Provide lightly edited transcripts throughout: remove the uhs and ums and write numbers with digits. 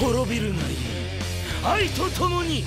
滅びるがいい。愛と共に。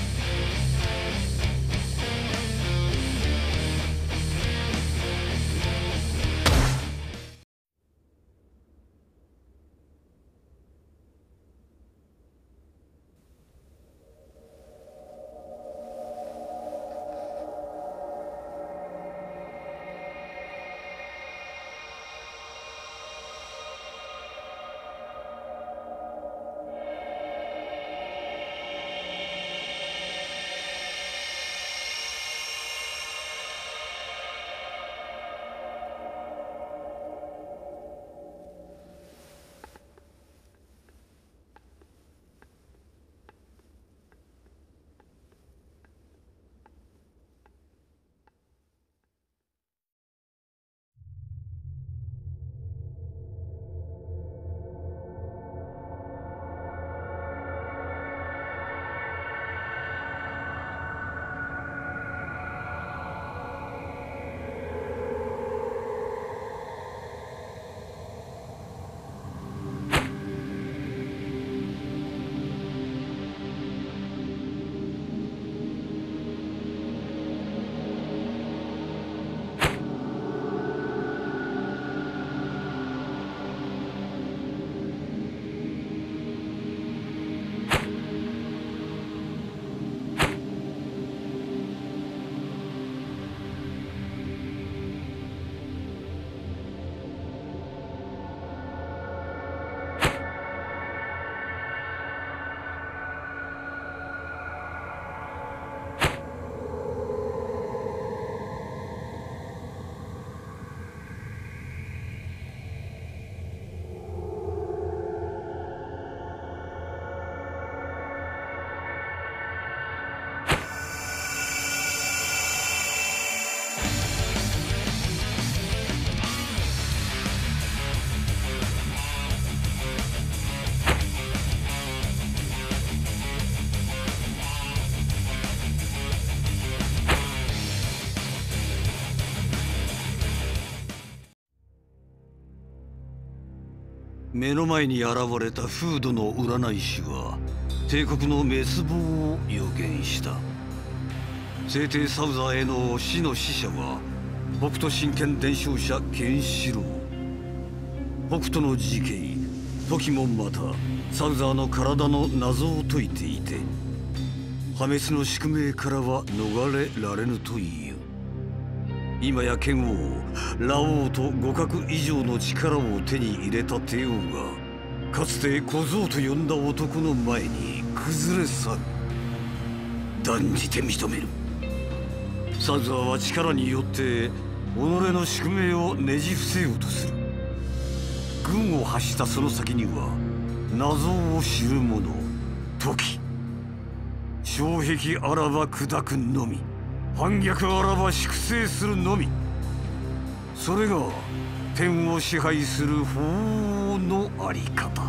目の前に現れたフードの占い師は帝国の滅亡を予言した。聖帝サウザーへの死の使者は北斗神拳伝承者ケンシロウ。北斗の時系時もまたサウザーの体の謎を解いていて、破滅の宿命からは逃れられぬという。今や剣王ラオウと互角以上の力を手に入れた帝王がかつて小僧と呼んだ男の前に崩れ去る。断じて認める。サウザーは力によって己の宿命をねじ伏せようとする。軍を発したその先には謎を知る者時、障壁あらば砕くのみ、反逆あらば粛清するのみ。それが天を支配する法のあり方。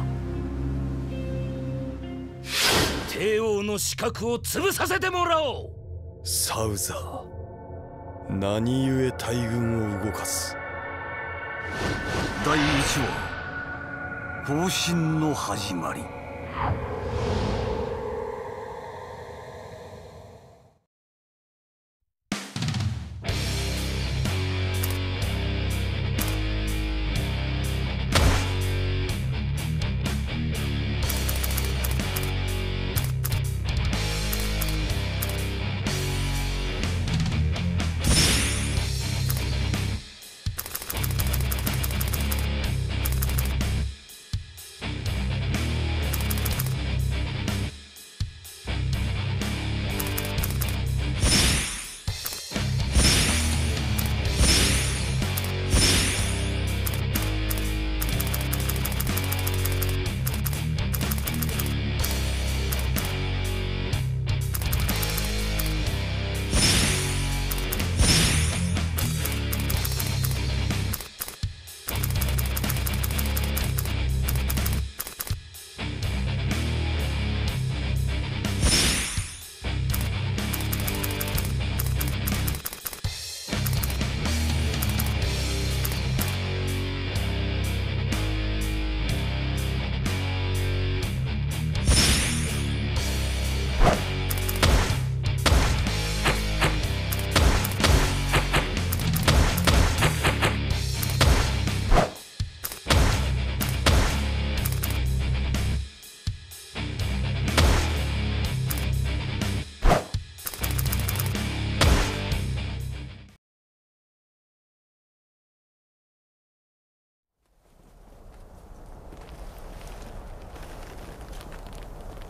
帝王の資格を潰させてもらおう。 サウザー、何故大軍を動かす。 第1話、方針の始まり。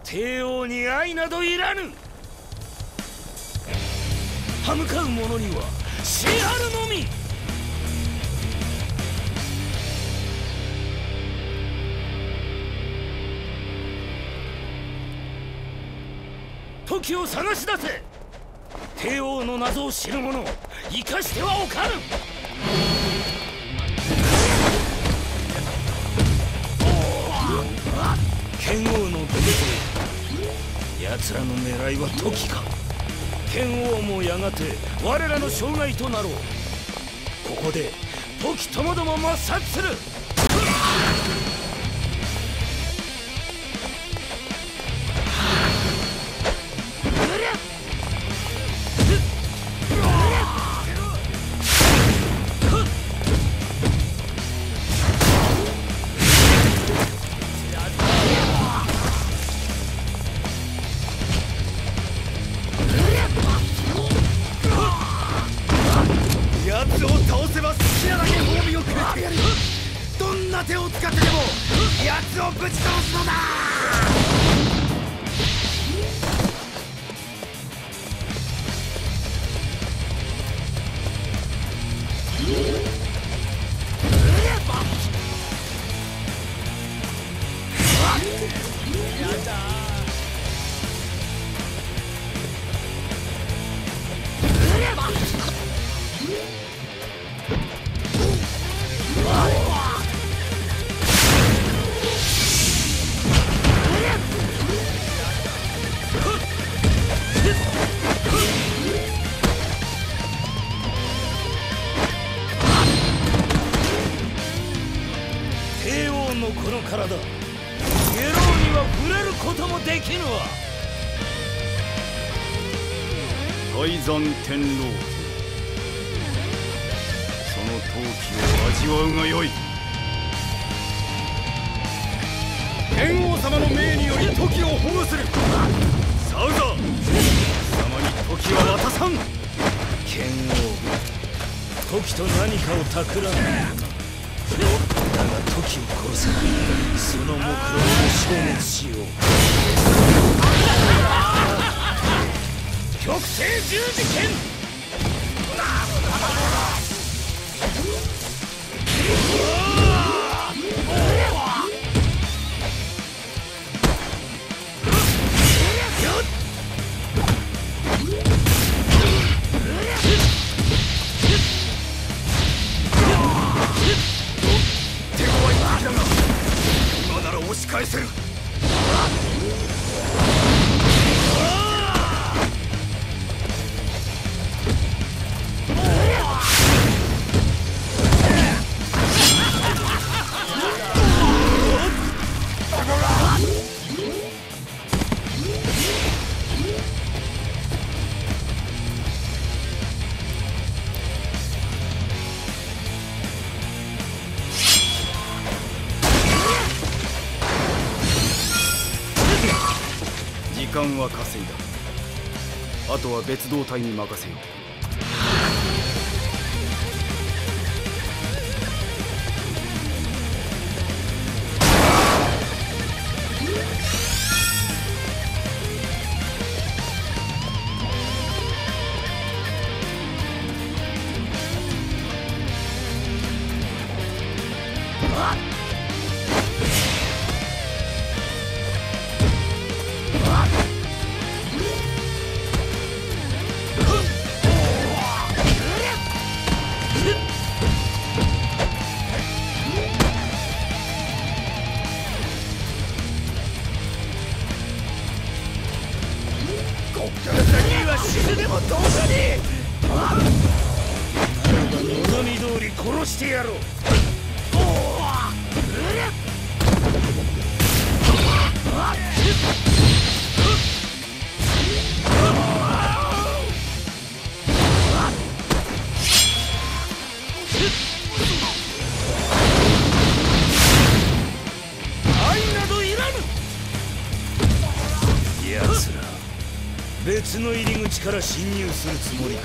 帝王に愛などいらぬ。歯向かう者には死あるのみ。時を探し出せ。帝王の謎を知る者生かしてはおかぬ。剣王の出て奴らの狙いは時か。剣王もやがて我らの障害となろう。ここで時ともども抹殺する。 奴を倒せば好きなだけ褒美をくれてやる。どんな手を使ってでも奴をぶち倒すのだ。 帝王のこの体、下郎には触れることもできぬわ。 泰山天皇家、その闘気を味わうがよい。天王様の命により時を保護する。サウザー、貴様に時は渡さん。 剣王、時と何かを企む。だが時を殺せばその目論見を消滅しよう。極星十字剣。 今なら押し返せる。 時間は稼いだ。あとは別動隊に任せよう。 こっから先は死ぬでもどうかに。ならば望み通り殺してやろう。愛などいらぬ。奴ら別の入り口から侵入するつもりか。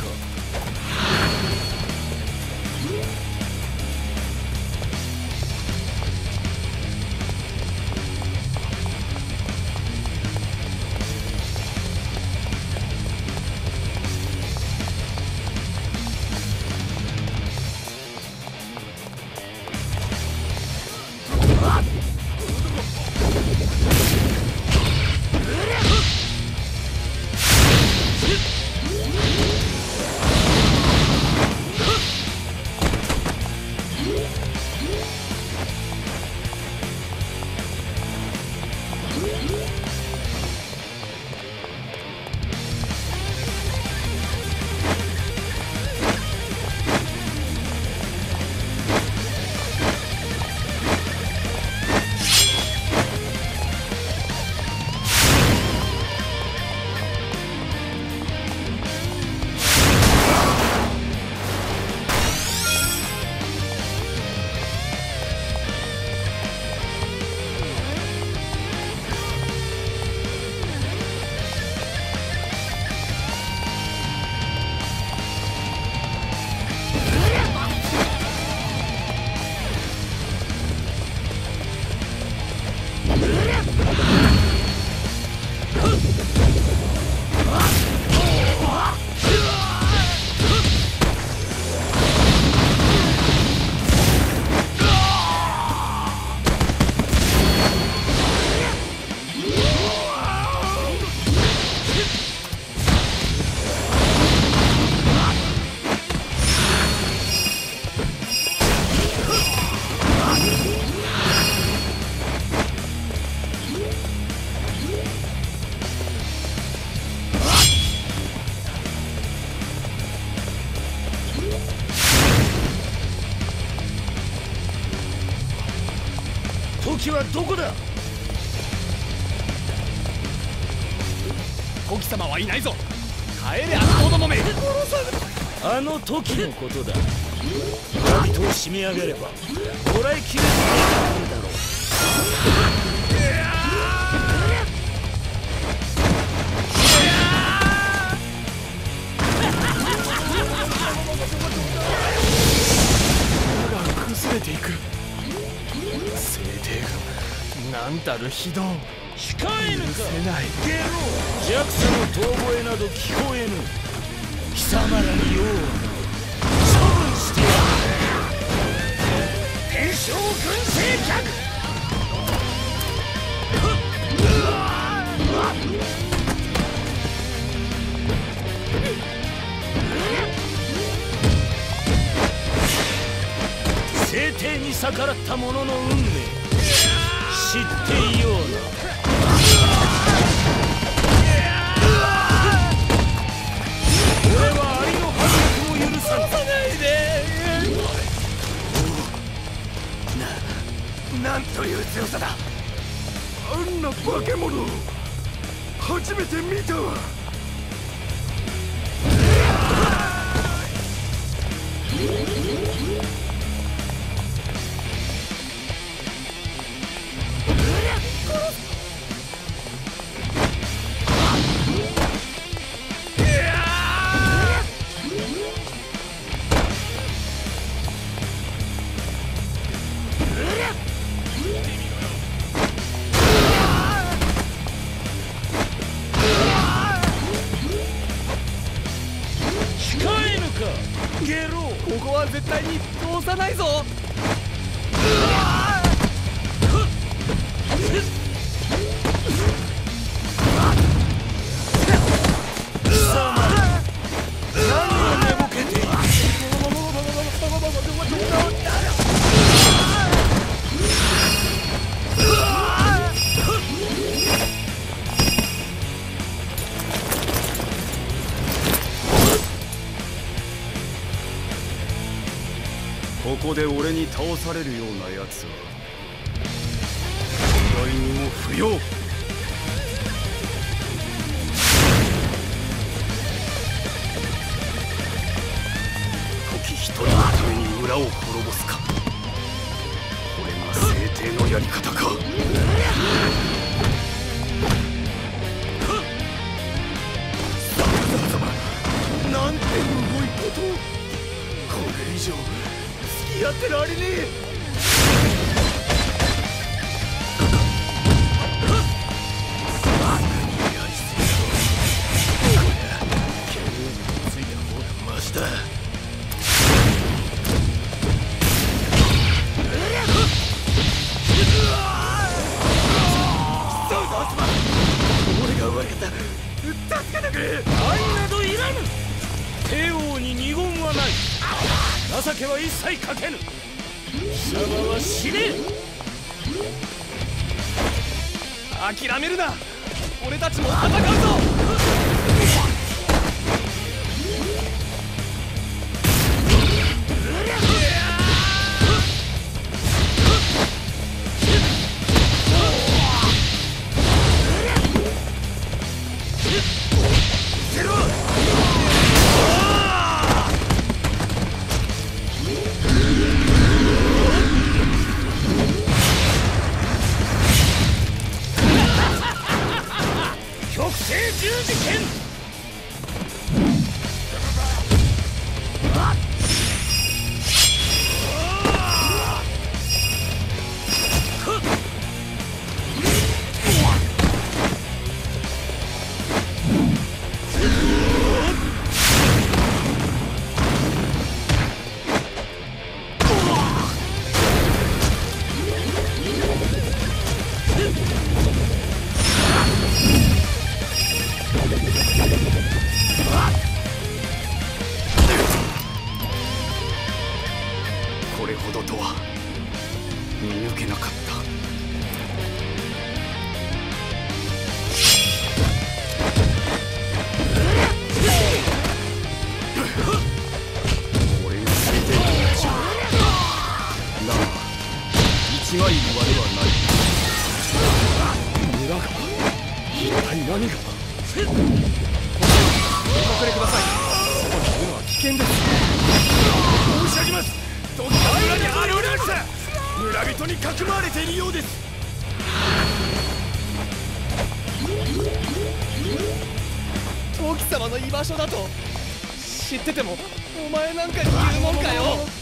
時はどこだ。 コキ様はいないぞ。帰れ、悪党どもめ。 あの時のことだ。村人を締め上げればもらいきれるだろう。 崩れていく。聖帝軍、なんたる非道。 控えぬか許せない。 ゲロー。弱者の遠吠えなど聞こえぬ。貴様らに用は処分してやる。天正軍勢客。聖帝に逆らった者の運命知っていような。俺はアリの反逆も許さないで。 なんという強さだ。あんな化け物初めて見たわ。 ゲロー。 ここは絶対に通さないぞ。 貴様何を寝ぼけている。 ここで俺に倒されるようなやつはお前にも不要。時一人のために村を滅ぼすか。これが聖帝のやり方か。 なんてむごいことを。これ以上付き合ってられねえ。 愛などいらぬ。帝王に二言はない。情けは一切かけぬ。 貴様は死ね。 諦めるな。俺たちも戦うぞ。 極星十字剣。 これほどとは見抜けなかった。俺がついている道だが一枚岩ではない。村が一体何が。お隠れください。そこにいるのは危険です。 申し上げます。時が村に現れました。村人にかくまわれているようです。 トキ様の居場所だと知っててもお前なんかに言うもんかよ。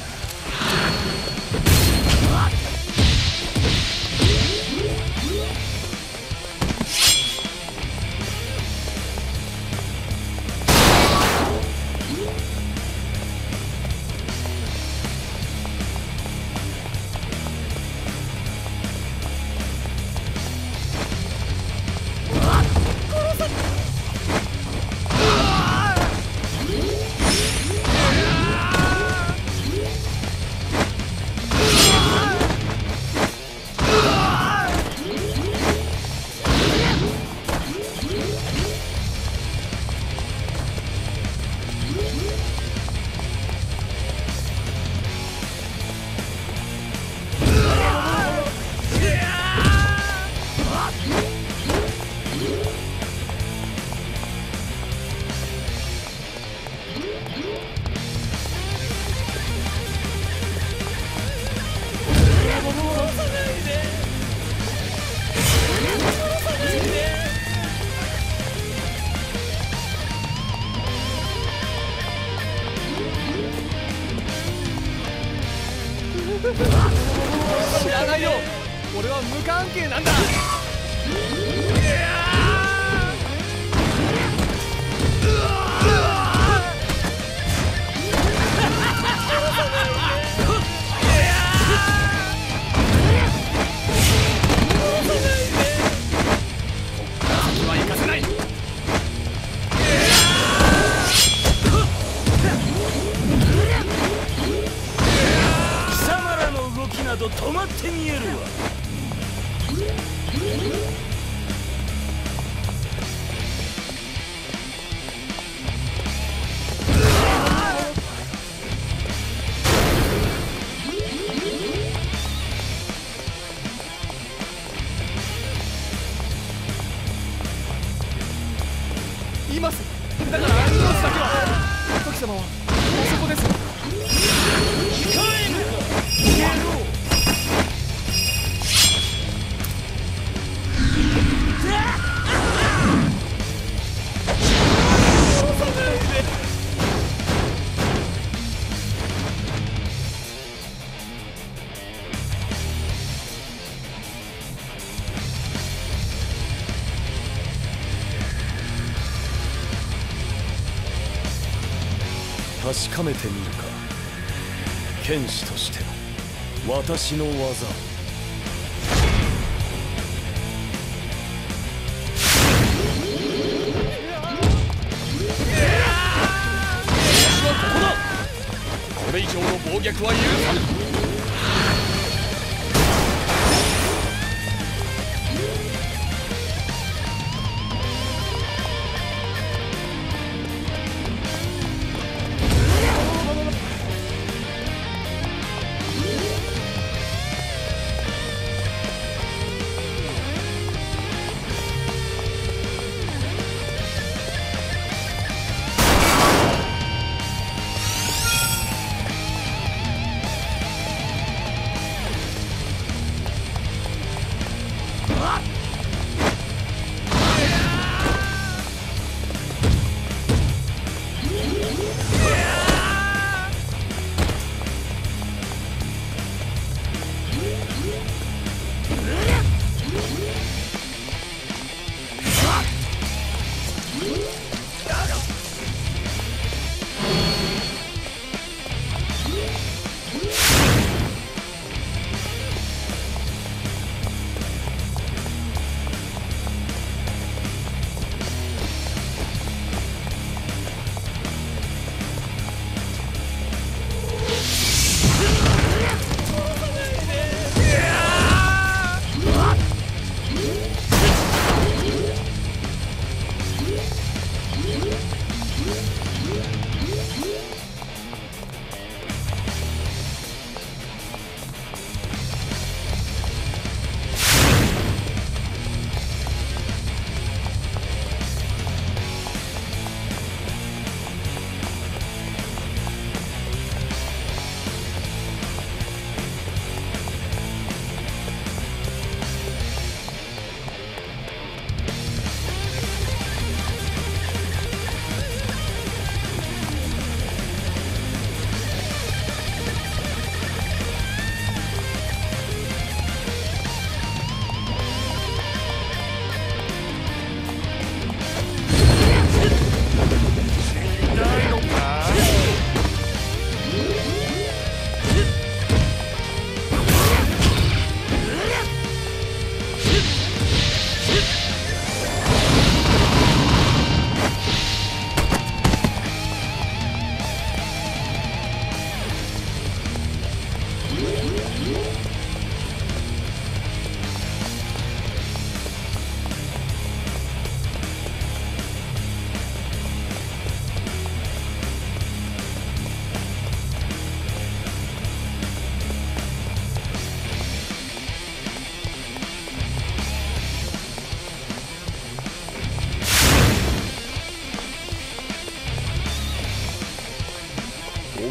知らないよ。俺は無関係なんだ。先は行かせない。 など止まって見えるわ。 言います。だから命だけは。時様はあそこです。 控えぬか野郎。 確かめてみるか。剣士としての私の技を。私はここだ。これ以上の暴虐は許さぬ。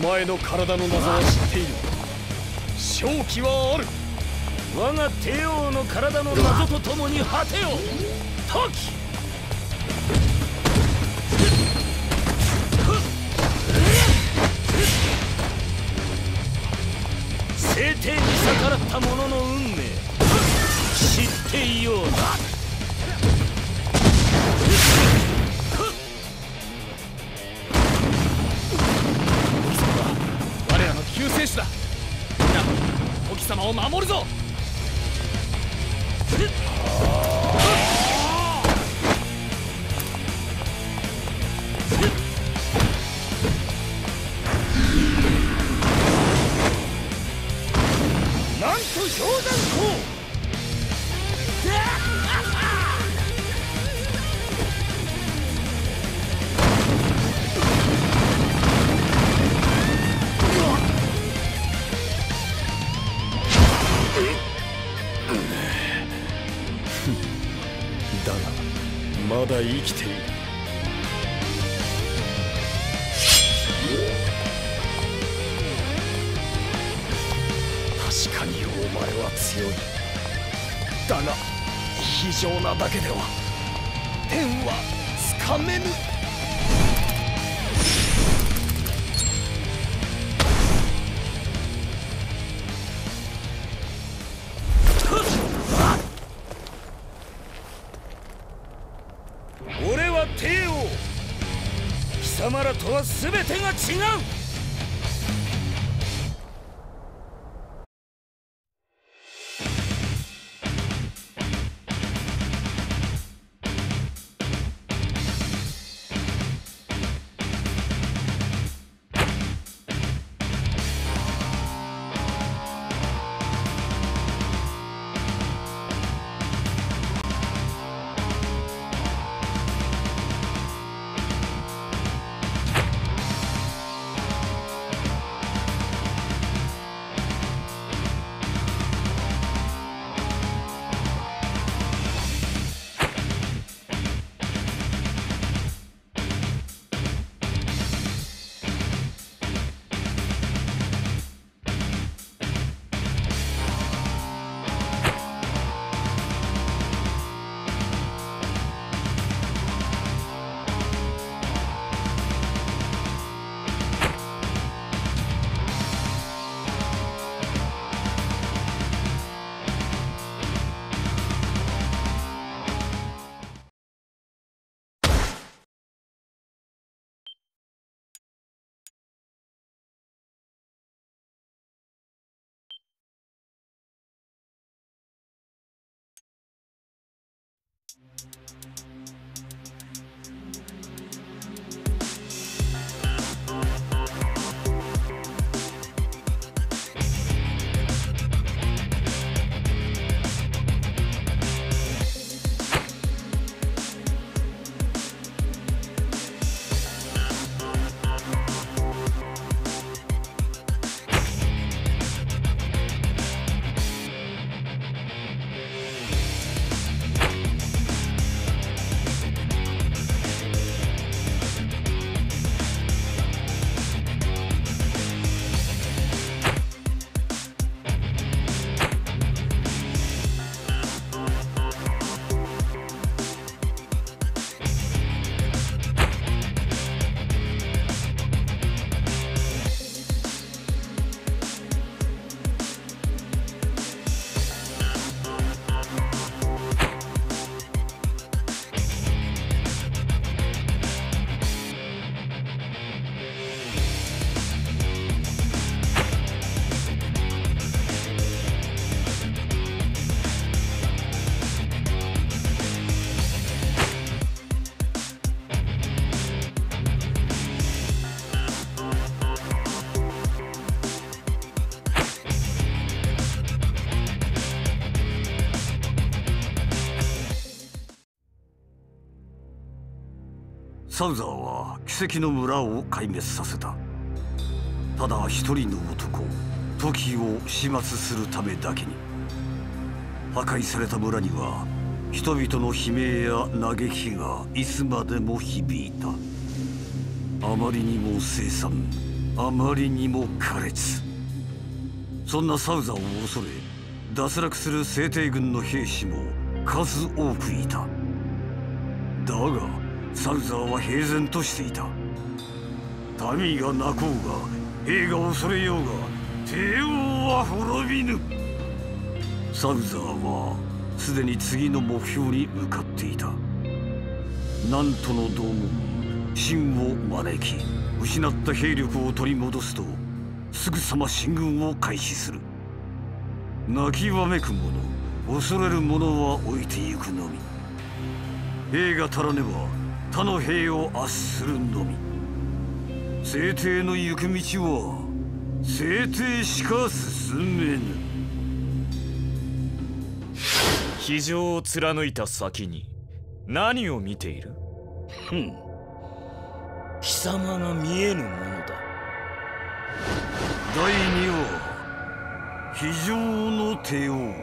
前の体の謎は知っている。勝機はある。 我が帝王の体の謎とともに果てよ時。聖帝に逆らった者の運命知っていような。 我らの救世主だ。みんな時様を守るぞ。 なんと氷山口。 だがまだ生きている。確かにお前は強い。だが非情なだけでは天はつかめぬ。 俺は帝王。貴様らとは全てが違う。 サウザーは奇跡の村を壊滅させた。ただ一人の男、トキを始末するためだけに。破壊された村には人々の悲鳴や嘆きがいつまでも響いた。あまりにも凄惨、 あまりにも苛烈。そんなサウザーを恐れ脱落する聖帝軍の兵士も数多くいた。だがサウザーは平然としていた。民が泣こうが兵が恐れようが帝王は滅びぬ。サウザーはすでに次の目標に向かっていた。なんとの同門秦を招き、失った兵力を取り戻すとすぐさま進軍を開始する。泣きわめく者、恐れる者は置いてゆくのみ。兵が足らねば他の兵を圧するのみ。聖帝の行く道は聖帝しか進めぬ。 非常を貫いた先に何を見ている？ 貴様が見えぬものだ。 第2話、非常の帝王。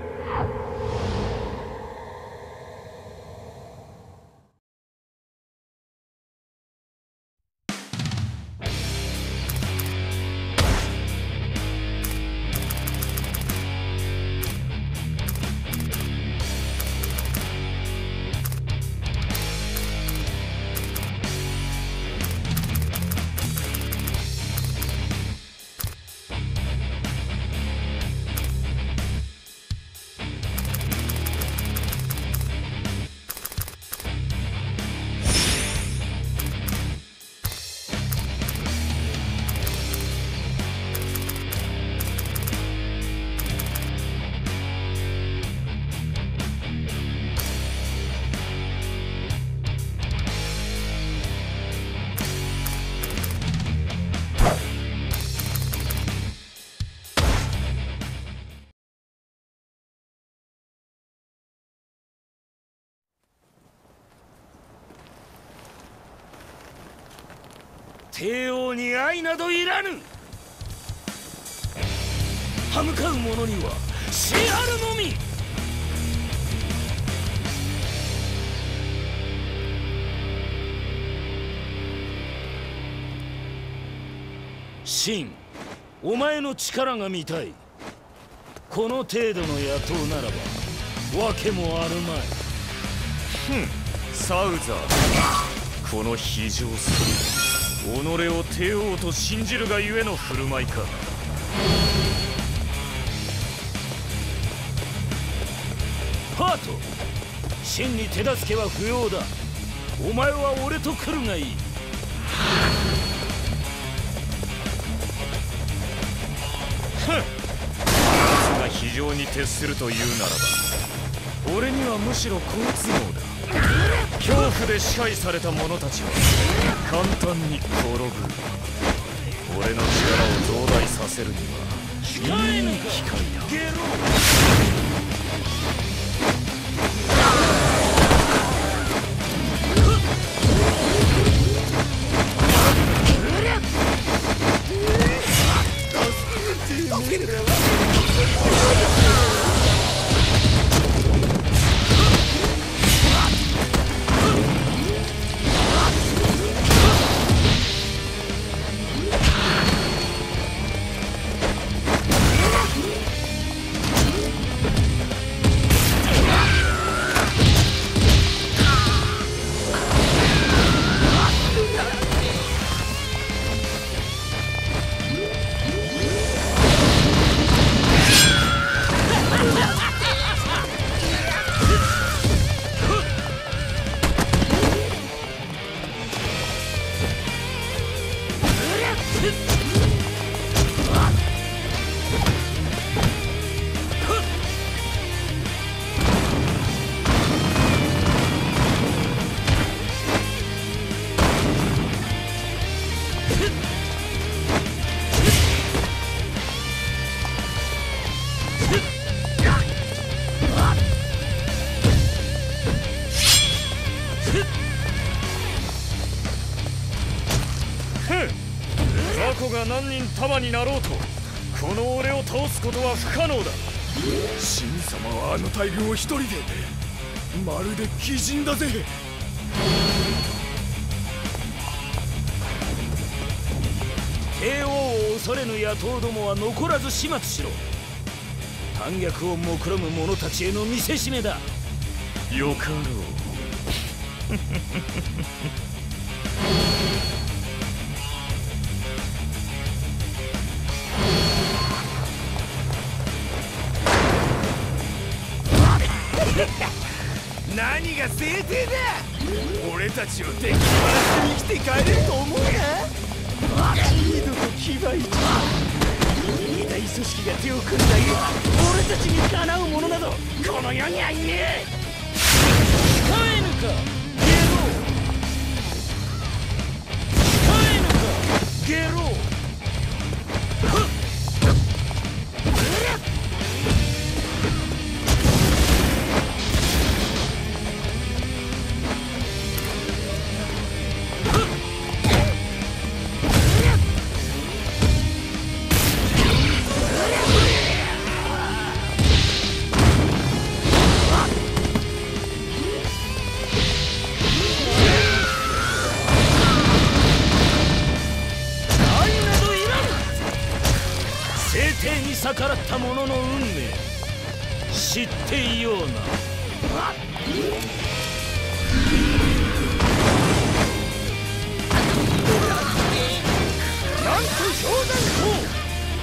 帝王に愛などいらぬ。歯向かう者には死あるのみ。秦、お前の力が見たい。この程度の野党ならば訳もあるまい。 サウザー、この非常さ、己を帝王と信じるがゆえの振る舞いか。 ハート、秦に手助けは不要だ。お前は俺と来るがいい。 奴が非常に徹するというならば、俺にはむしろ好都合だ。恐怖で支配された者たちは簡単に転ぶ。俺の力を増大させるにはいい機会だ。雑魚が何人束になろうと、この俺を倒すことは不可能だ。 秦様はあの大軍を一人で、まるで鬼人だぜ。 帝恐れぬ野党どもは残らず始末しろ。反逆を目論む者たちへの見せしめだ。 よかろう。 何が聖帝だ。俺たちを敵に回して生きて帰れると思うな。リードと騎馬一二大組織が手を組んだ今、俺たちにかなう者などこの世にはいねえ。 使えぬかゲロウ、使えぬかゲロウ。逆らった者の運命知っていような。なんと氷山港。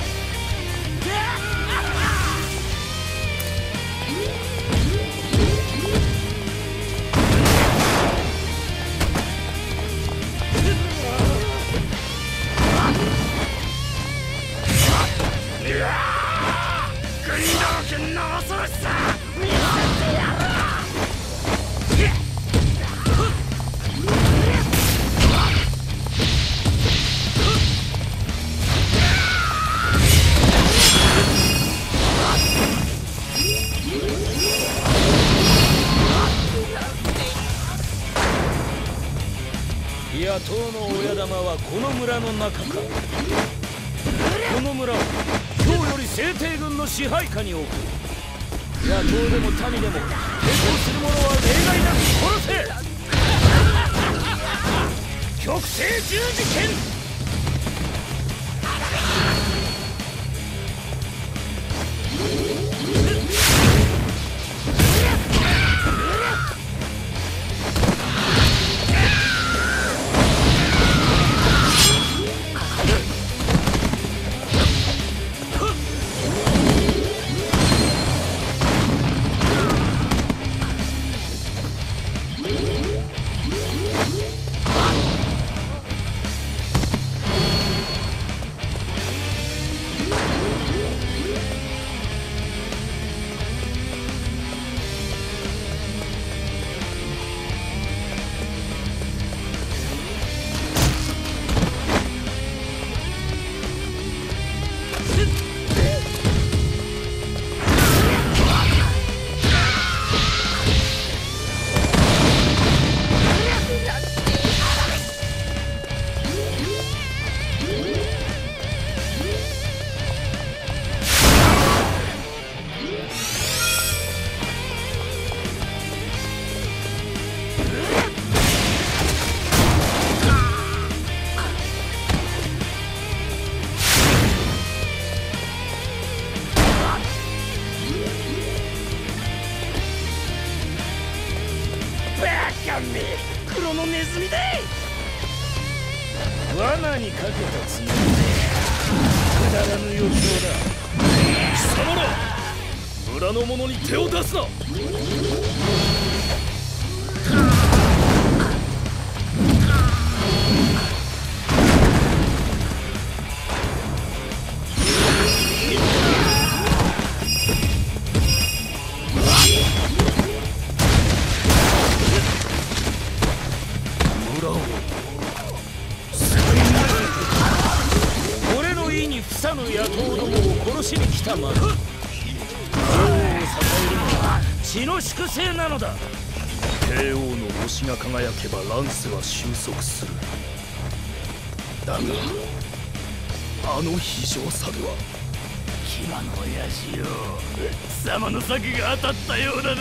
野党の親玉はこの村の中か。この村を今日より聖帝軍の支配下に置く。野党でも民でも抵抗する者は例外なく殺せ。極西十字剣。黒のネズミだ。罠にかけたつもりでくだらぬ余興だ。貴様ら村の者に手を出すな。野党どもを殺しに来たまで。王を支えるのは血の粛清なのだ。帝王の星が輝けば乱世は収束する。だがあの非常さでは騎馬の親父よ、貴様の策が当たったようだな。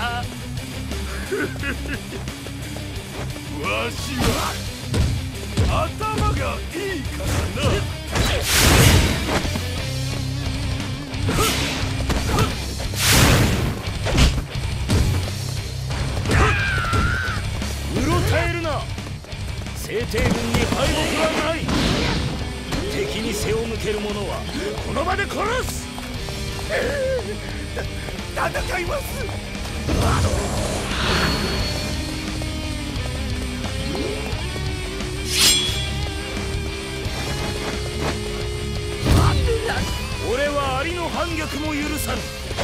わしは頭がいいからな。 うろたえるな。聖帝軍に敗北はない。敵に背を向ける者はこの場で殺す。 戦います。 俺はアリの反逆も許さぬ。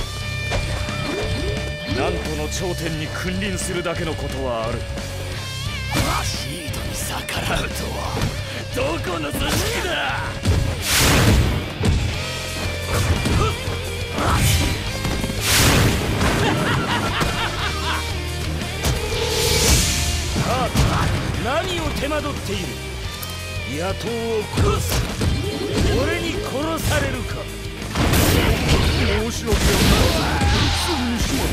なんとの頂点に君臨するだけのことはある。 シードに逆らうとはどこの組織だ。何を手間取っている。野党を殺す。俺に殺されるか。 申し訳ない。すぐにします。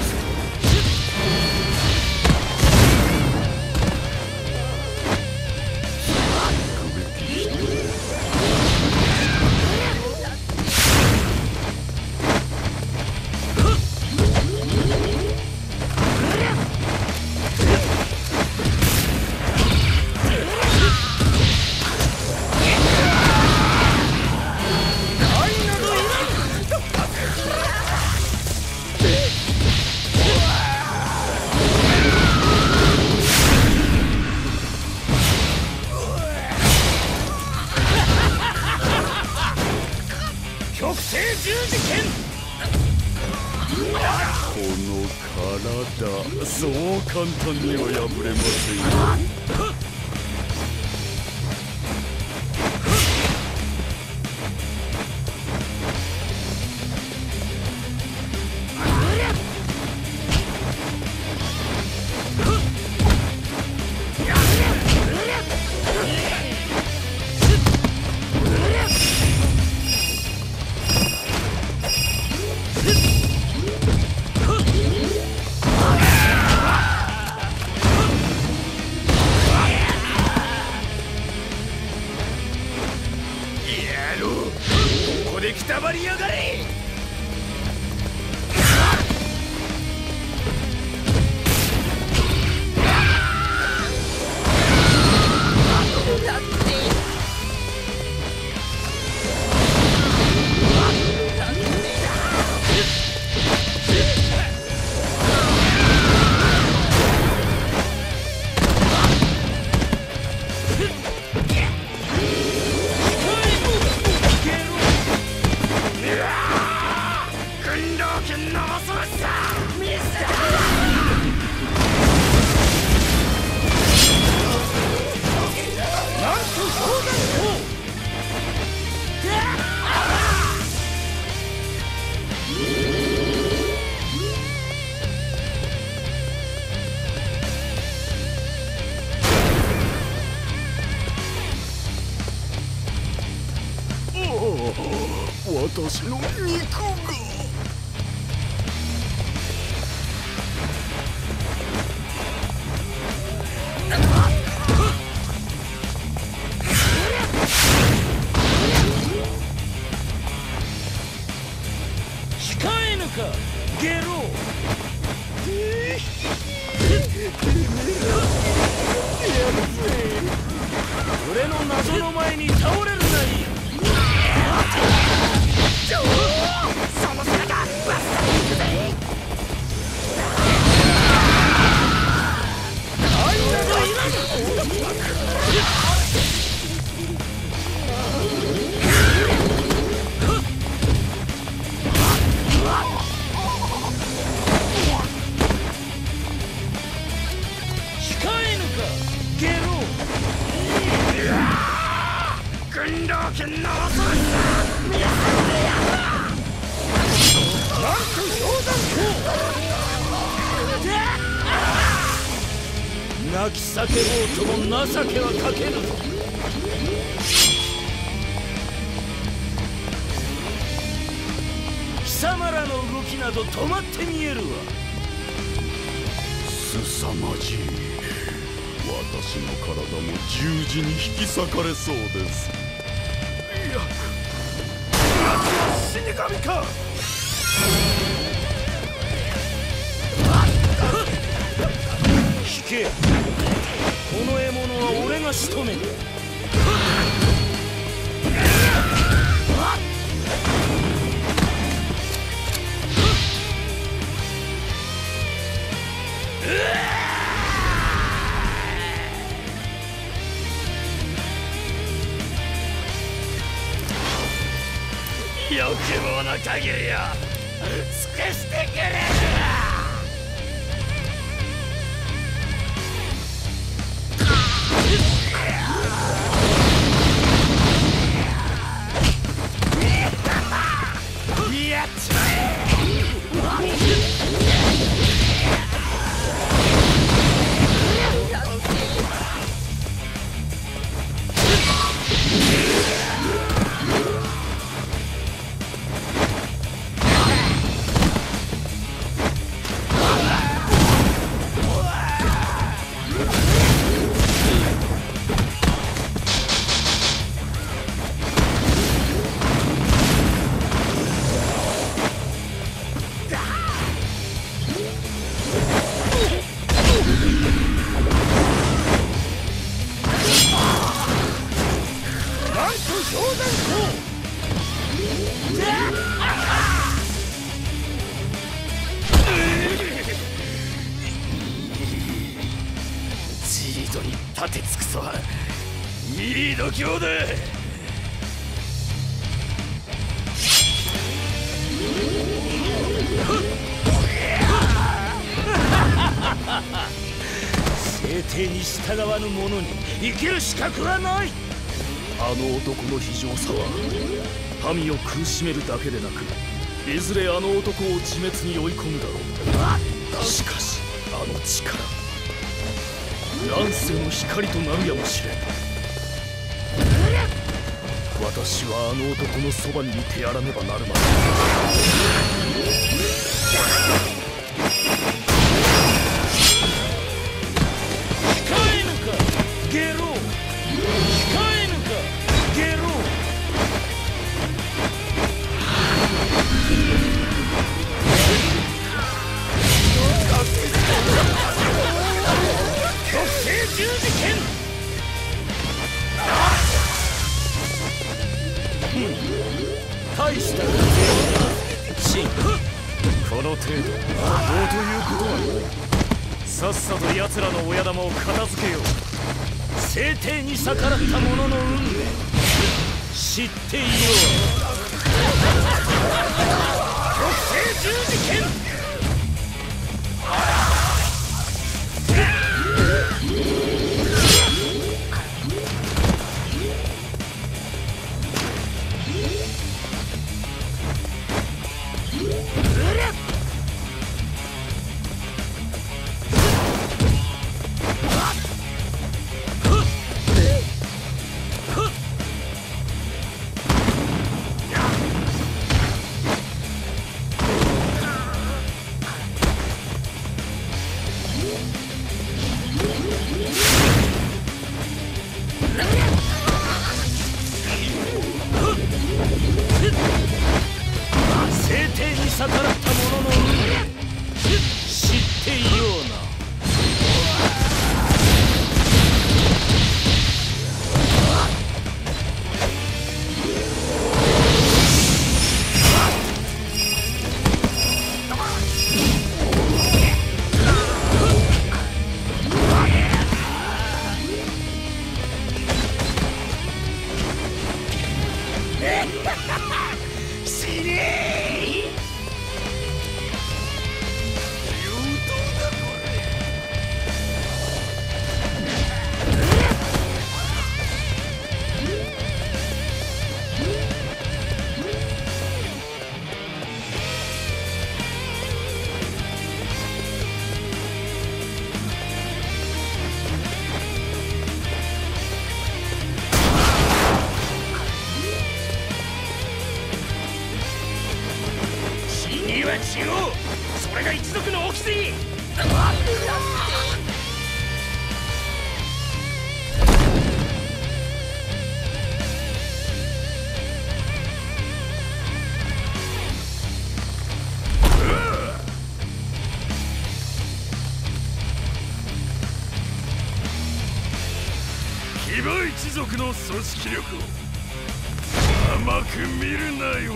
極星十字剣。 この体、そう簡単には破れませんよ。 ここでくたばりやがれ。 私の肉が。 控えぬかゲロウ。俺の謎の前に倒れるなり。 その背中バッサリいくぜ。 あんなのいらぬ。控えぬかゲロウ。 軍道剣の恐ろしさ見せてやる。 なんと氷山口。泣き叫ぼうとも情けはかけぬぞ。貴様らの動きなど止まって見えるわ。 すさまじい。私の体も十字に引き裂かれそうです。いや、 死神か。 引け。この獲物は俺が仕留める。 欲望の限りを尽くしてくれる。やっちまえ。ジードに立てつくとはいい度胸だ。 聖帝に従わぬ者に生きる資格はない。あの男の非常さは民を苦しめるだけでなく、いずれあの男を自滅に追い込むだろう。しかしあの力、乱世の光となるやもしれん。私はあの男のそばにいてやらねばなるまい。控えぬかゲロウ、控えぬかゲロウ。極星十字剣。大したシン、 この程度どうということはない。さっさと奴らの親玉を片付けよう。 聖帝に逆らった者の運命知っていよう。極星十字剣。聖帝に逆らった者の運命知っていような。死ねー。死には血を、それが一族の掟。 馬一族の組織力を甘く見るなよ。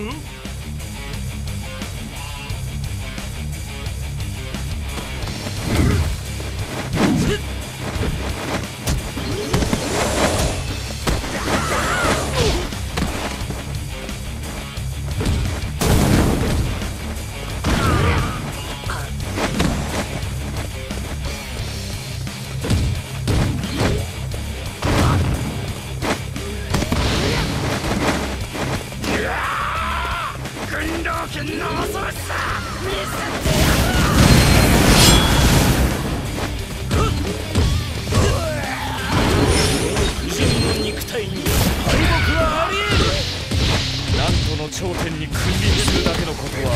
頂点に君臨するだけのことは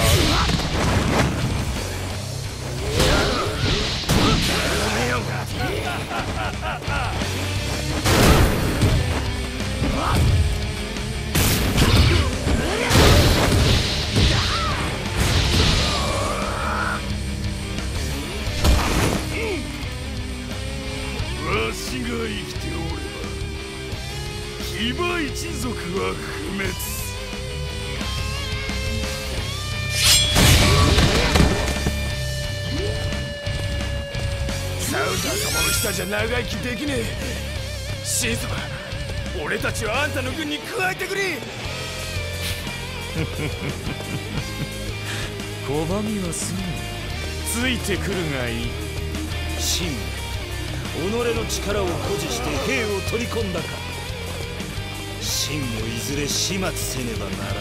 わしが生きておれば騎馬一族は不滅。 サウザー様の下じゃ長生きできねえ。シーズマ、俺たちはあんたの軍に加えてくれ。 拒みはすぐついてくるがいい。 秦、己の力を誇示して兵を取り込んだか。秦もいずれ始末せねばならんか。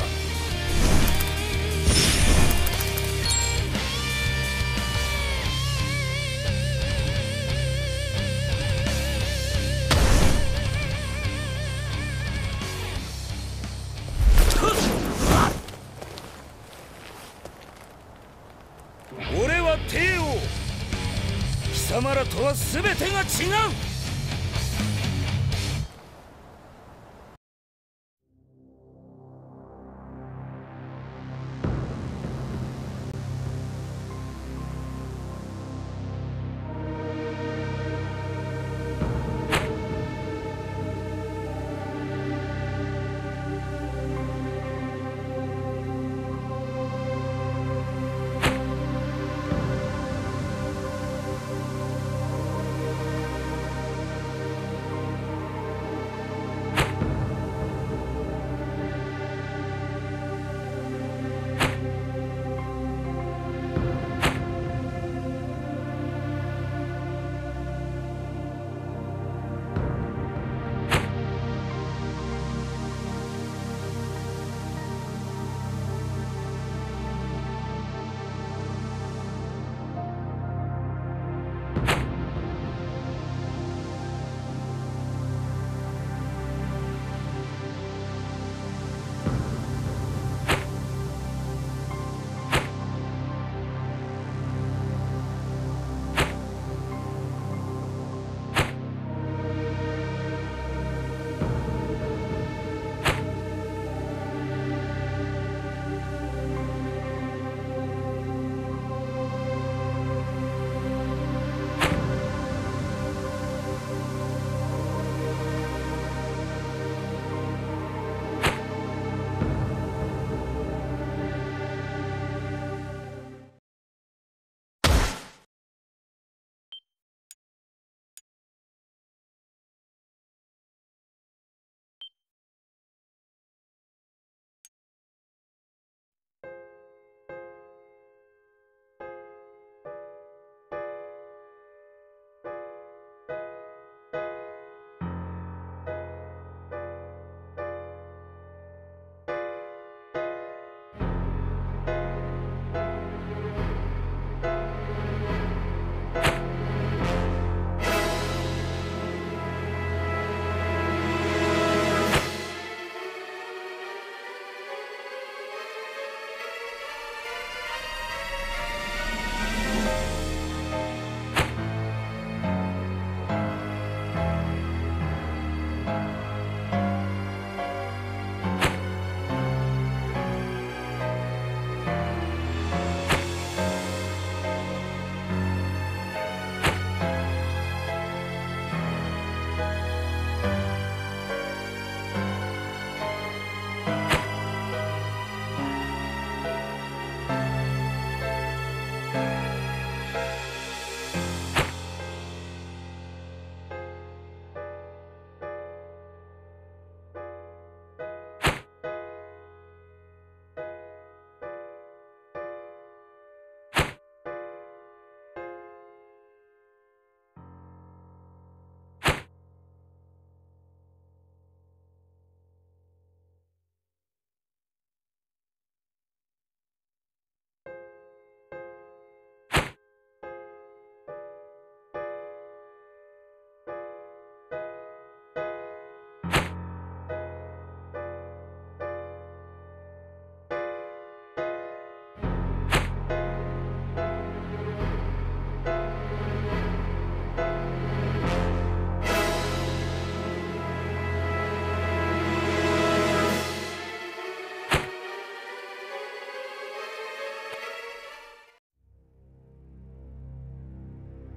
俺は帝王。貴様らとは全てが違う。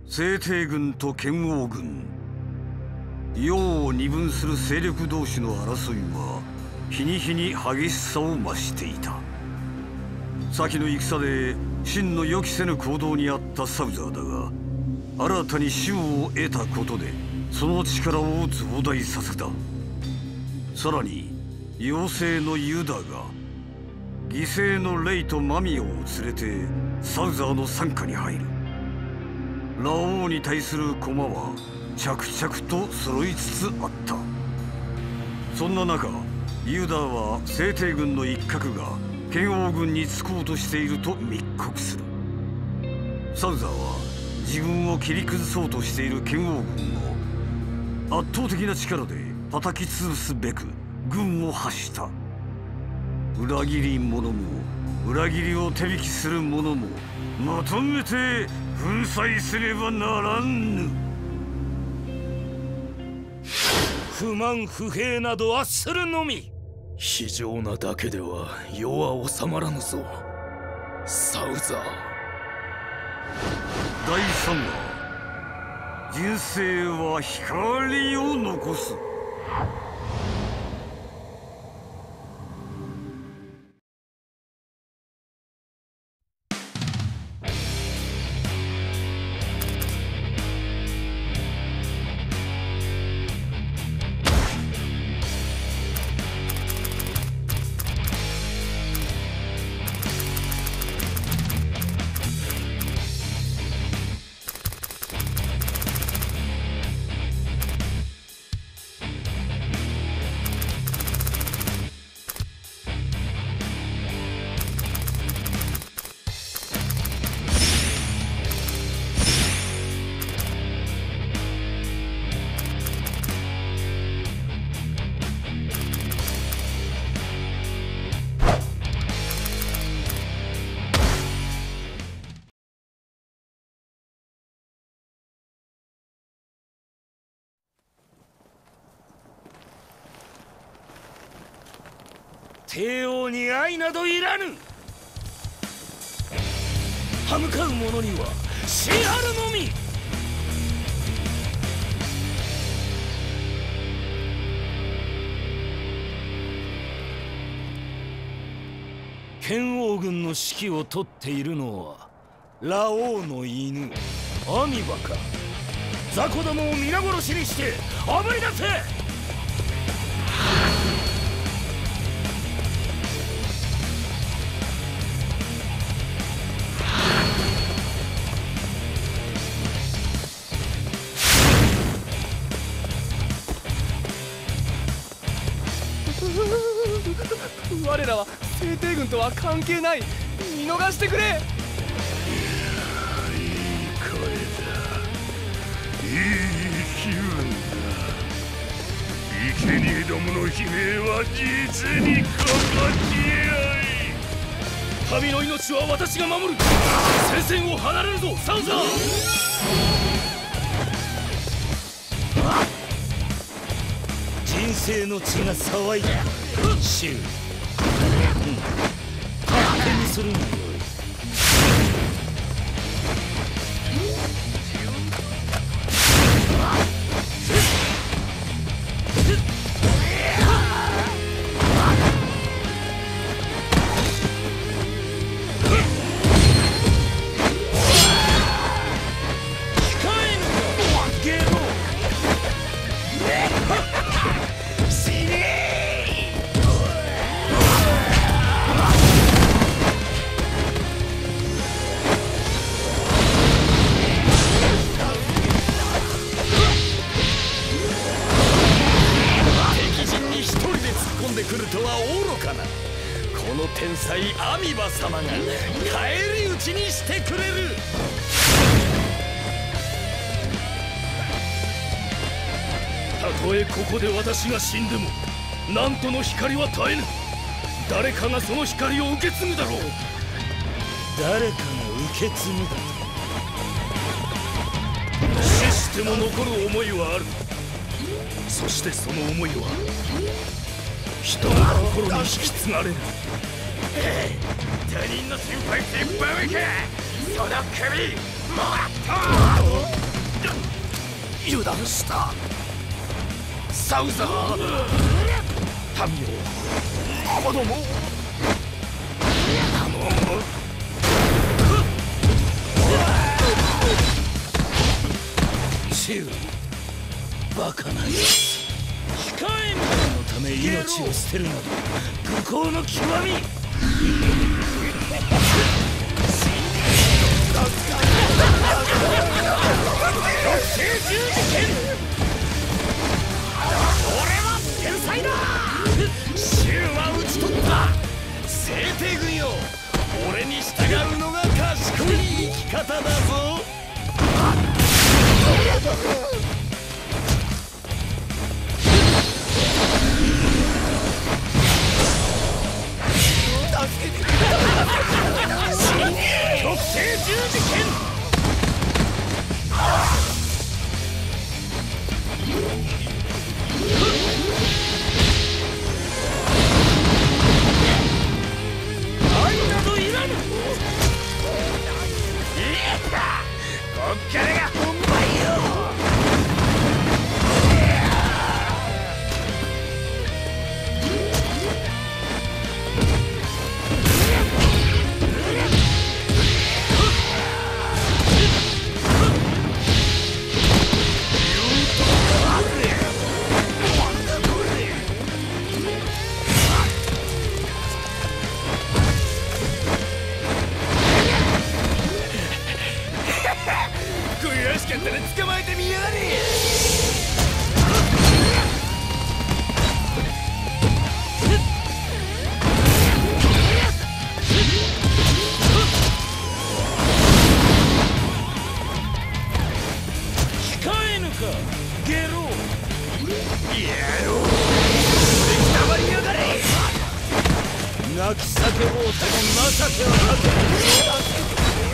西帝軍と剣王軍、世を二分する勢力同士の争いは日に日に激しさを増していた。先の戦で真の予期せぬ行動にあったサウザーだが、新たに衆を得たことでその力を増大させた。さらに妖精のユダが犠牲のレイとマミオを連れてサウザーの傘下に入る。ラオウに対する駒は着々と揃いつつあった。そんな中、ユダは西帝軍の一角が剣王軍につこうとしていると密告する。サウザーは自分を切り崩そうとしている剣王軍を圧倒的な力で叩き潰すべく軍を発した。裏切り者も裏切りを手引きする者もまとめて粉砕すればならぬ。 不満不平などはするのみ。 非情なだけでは世は収まらぬぞ、サウザー。 第3話、人生は光を残す。 帝王に愛などいらぬ。歯向かう者にはしはるのみ。剣王軍の指揮を執っているのはラオウの犬アミバか。雑魚どもを皆殺しにしてあぶり出せ。 我らは西帝軍とは関係ない。見逃してくれ。いい声だ。いい気分だ。生贄どもの悲鳴は実に心地よい。民の命は私が守る。戦線を離れるぞ、サウザー。人生の血が騒いだ。シュー、勝手にするのよい。天才アミバ様が返り討ちにしてくれる。たとえここで私が死んでもなんとの光は絶えぬ。誰かがその光を受け継ぐだろう。誰かが受け継ぐだと。死しても残る思いはある。そしてその思いは人の心に引き継がれる。他人の心配ってバカ。その首もらった。 油断した。サウザー、民よ、子供を頼む。 シウ、バカなやつ。控えめのため命を捨てるなど愚行の極み。特製十字剣。俺は天才だ。シウは討ち取った。 聖帝軍よ、俺に従うのが賢い生き方だぞ。助けてくれ。 特製十字剣。愛などいらぬ。こっからが本番よ。 悔しかったら捕まえてみやがれ。 控えぬかゲロ。 野郎、俺捕まりやがれ。 泣き叫ぼうとも情けはなける。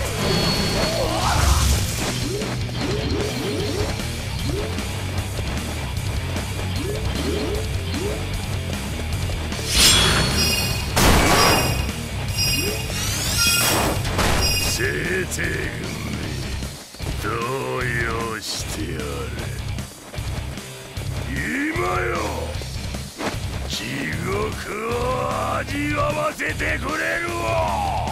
聖帝軍め、動揺してやる。今よ、地獄を味わわせてくれるわ。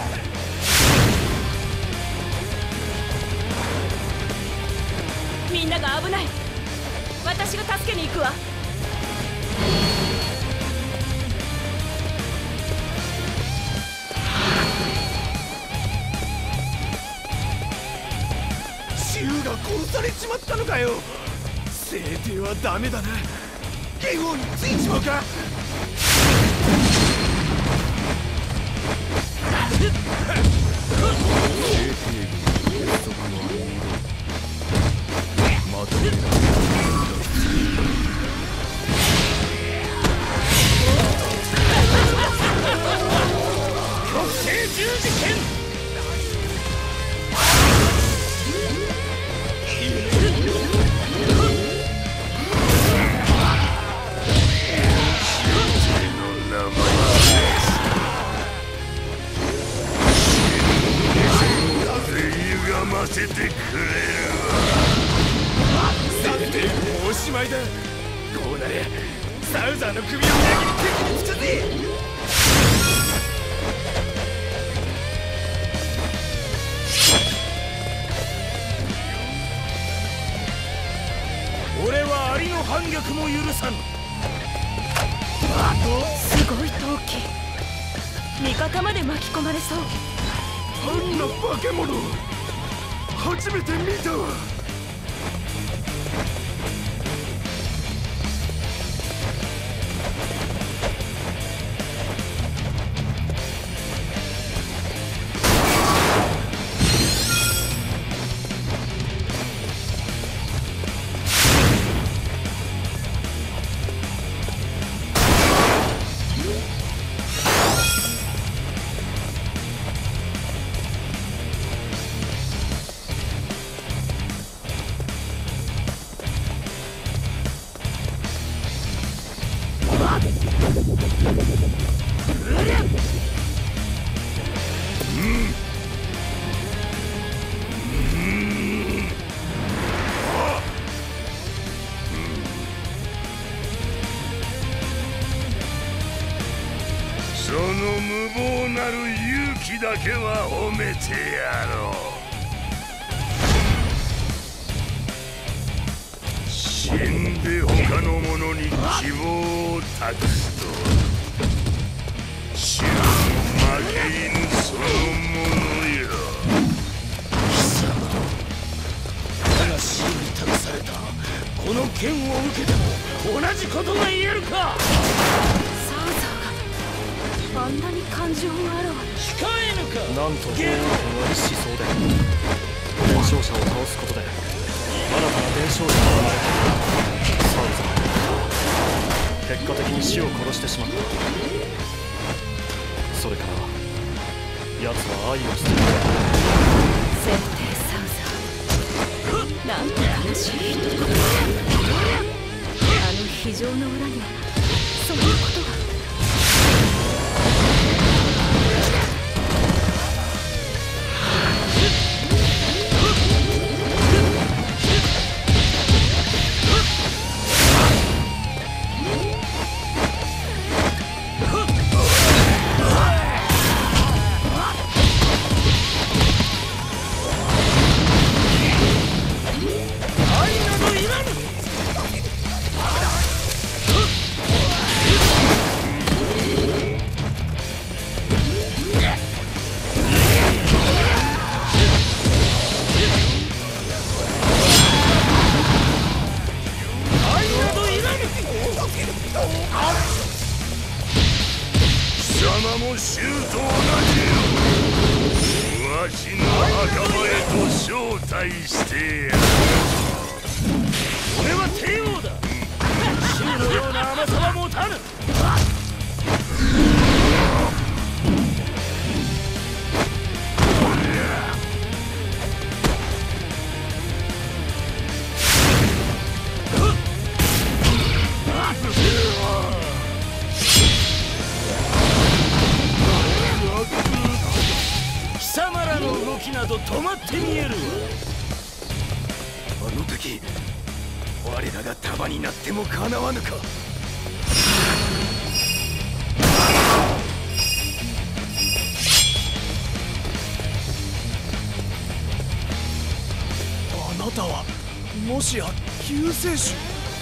みんなが危ない。私が助けに行くわ。 シウが殺されちまったのかよ。聖帝はダメだな。元王についちまうか。 特製十字剣。 ませてくれるわ。さてもうおしまいだ。こうなりゃサウザーの首を裏切り敵につくぜ。 俺はアリの反逆も許さぬ。 すごい闘気。味方まで巻き込まれそう。 あんな化け物初めて見たわ。 無謀なる勇気だけは褒めてやろう。死んで他の者に希望を託すと死ぬ負け犬そのものよ。貴様、魂に託されたこの剣を受けても同じことが言えるか。 サウザーがあんなに感情をあらわに。 控えぬか。 なんとゲートは一子相伝。伝承者を倒すことで新たな伝承者が生まれた。サウザー、結果的に死を殺してしまった。それから奴は愛を捨てた。 聖帝サウザー、なんて悲しい人か。あの非情の裏にはそんなことが。 貴様も衆と同じよ。わしの墓場へと招待してやる。俺は帝王だ。衆のような甘さは持たぬ。貴様らの動きなど止まって見えるわ。 あの時我らが束になってもかなわぬか。あなたはもしや救世主。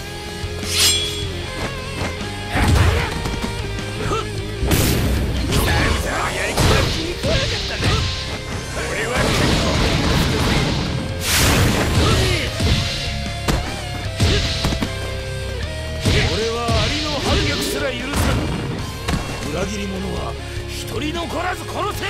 裏切り者は一人残らず殺せ。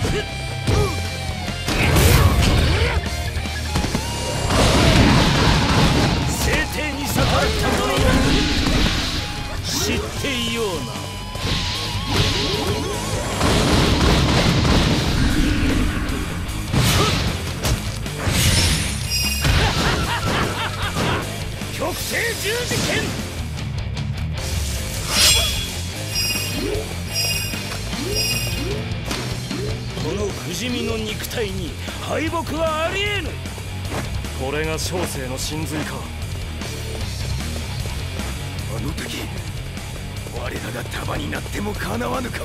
聖帝に逆らった者を知っていような。極星十字剣。この不死身の肉体に敗北はありえぬ。 これが小生の神髄か。 あの時我らが束になってもかなわぬか。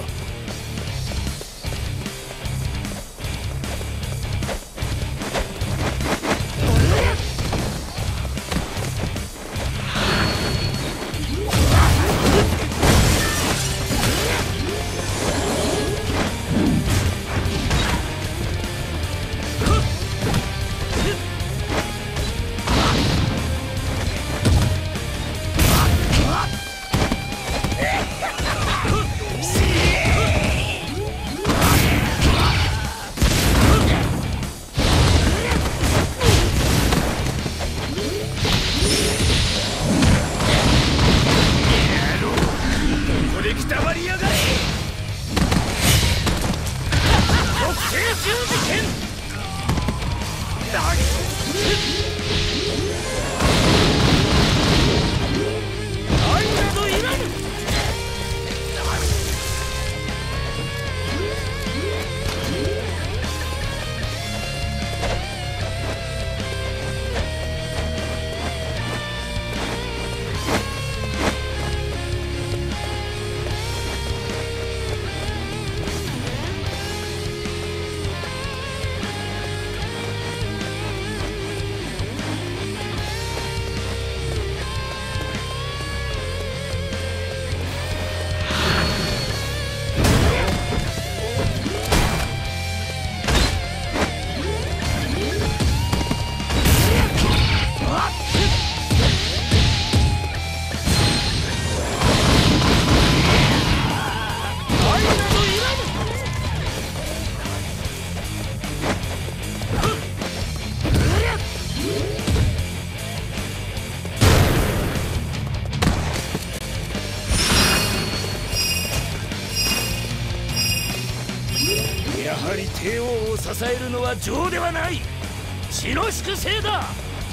やはり帝王を支えるのは情ではない、血の粛清だ。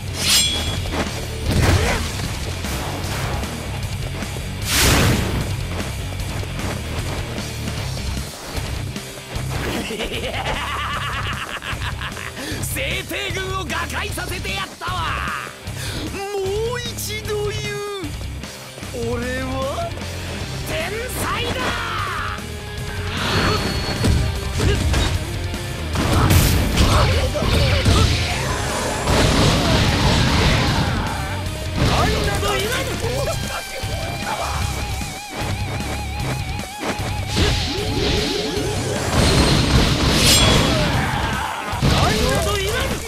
聖帝軍を瓦解させてやったわ。もう一度言う、俺は天才だ。 愛などいらぬ。愛などいらぬ。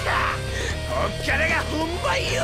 こっからが本番よ。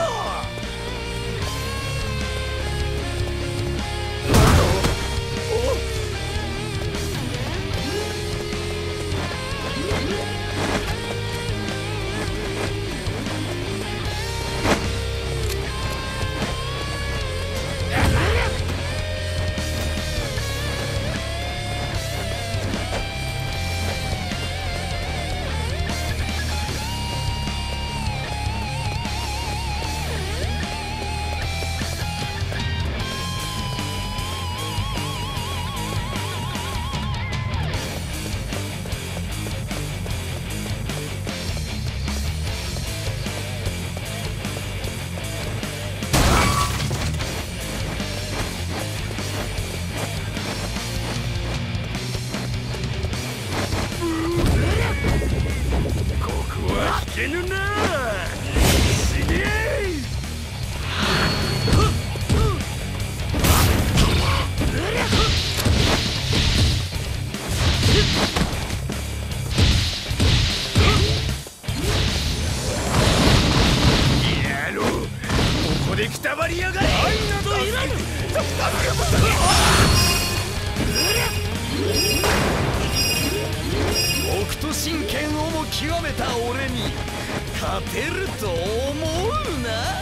けぬな。死ねえ。野郎、ここでくたばりやがれ。愛などいらぬ。北斗神拳をも極めた俺に勝てると思うな。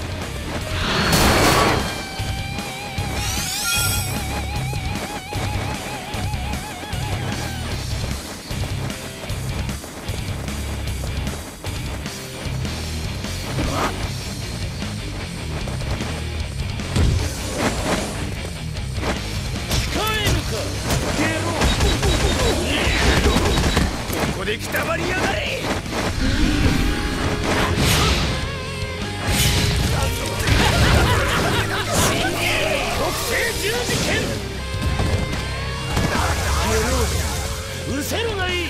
ここでくたばりやがれ。特製十字剣。うせるがいい。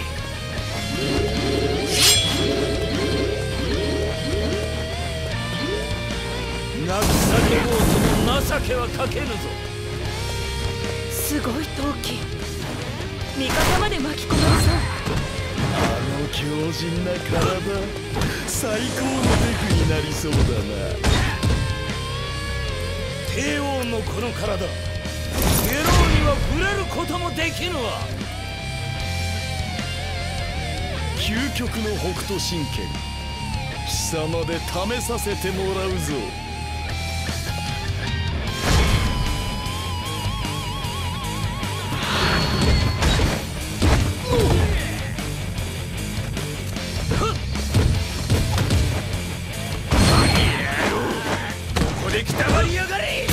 慰めようとも情けはかけぬぞ。 すごい闘気、味方まで巻き込まれそう。 あの強靭な体、最高のデフになりそうだな。 帝王のこの体、下郎には触れることもできぬわ。 究極の北斗神拳、貴様で試させてもらうぞ。ここでくたばりやがれ。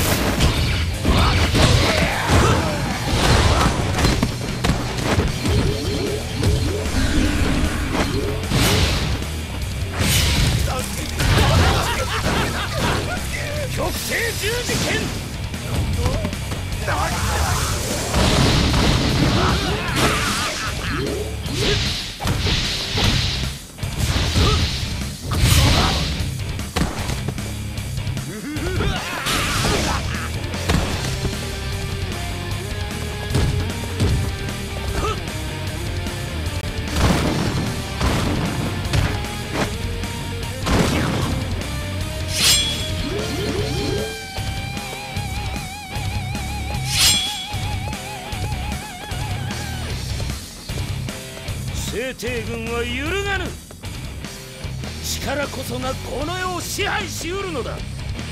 極性十字剣。聖帝軍は揺るがぬ。力こそがこの世を支配しうるのだ。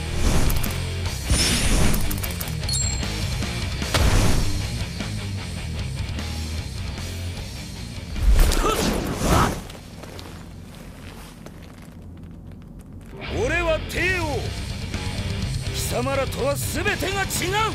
俺は帝王。貴様らとは全てが違う。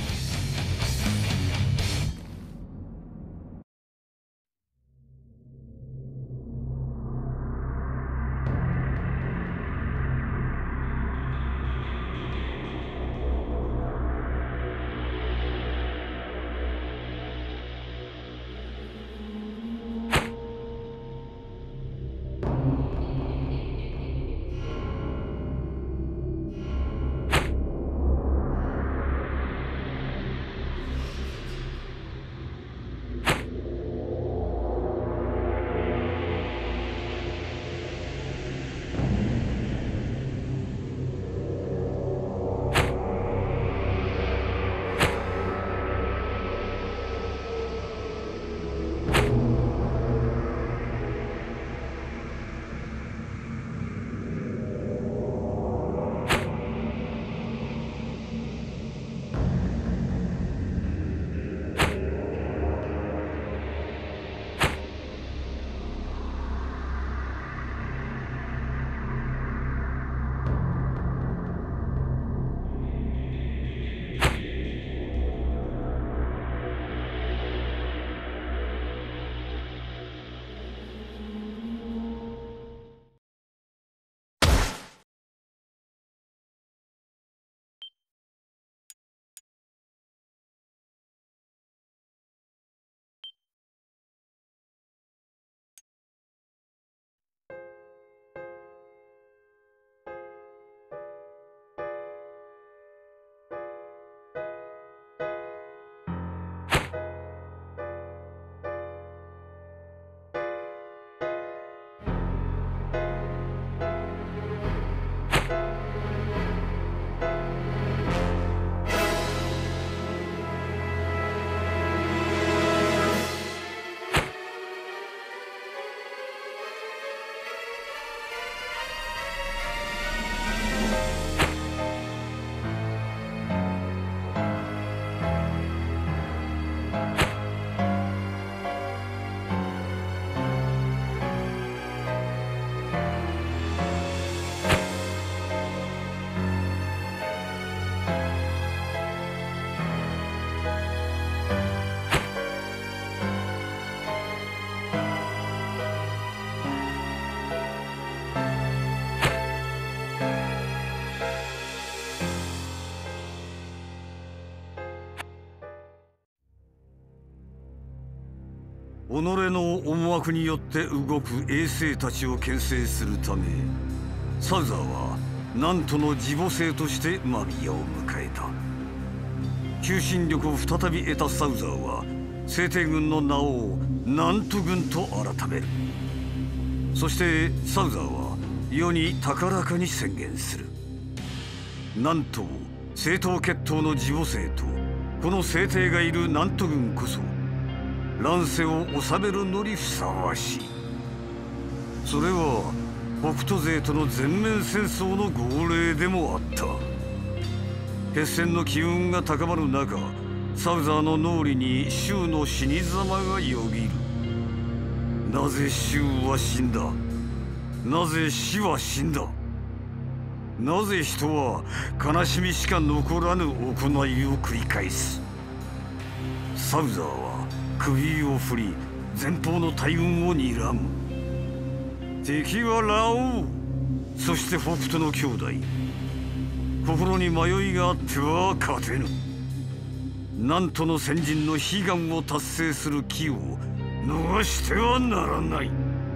の思惑によって動く衛星たちを牽制するため、サウザーはナントの自母星としてマビアを迎えた。求心力を再び得たサウザーは聖帝軍の名をナント軍と改める。そしてサウザーは世に高らかに宣言する。なんと聖闘血統の自母星とこの聖帝がいるナント軍こそ乱世を治めるのにふさわしい。それは北斗勢との全面戦争の号令でもあった。決戦の機運が高まる中、サウザーの脳裏に衆の死に様がよぎる。なぜ衆は死んだ？なぜ死は死んだ？なぜ人は悲しみしか残らぬ行いを繰り返す？サウザーは首を振り、前方の大軍を睨む。敵はラオウ、そして北斗の兄弟。心に迷いがあっては勝てぬ。なんとの先人の悲願を達成する機を逃してはならない。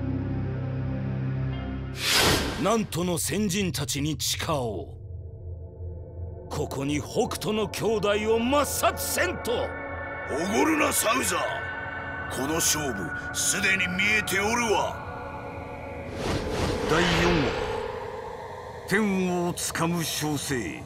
なんとの先人たちに誓おう。ここに北斗の兄弟を抹殺せんと。 おごるなサウザー、この勝負すでに見えておるわ。 第4話、天をつかむ掌声。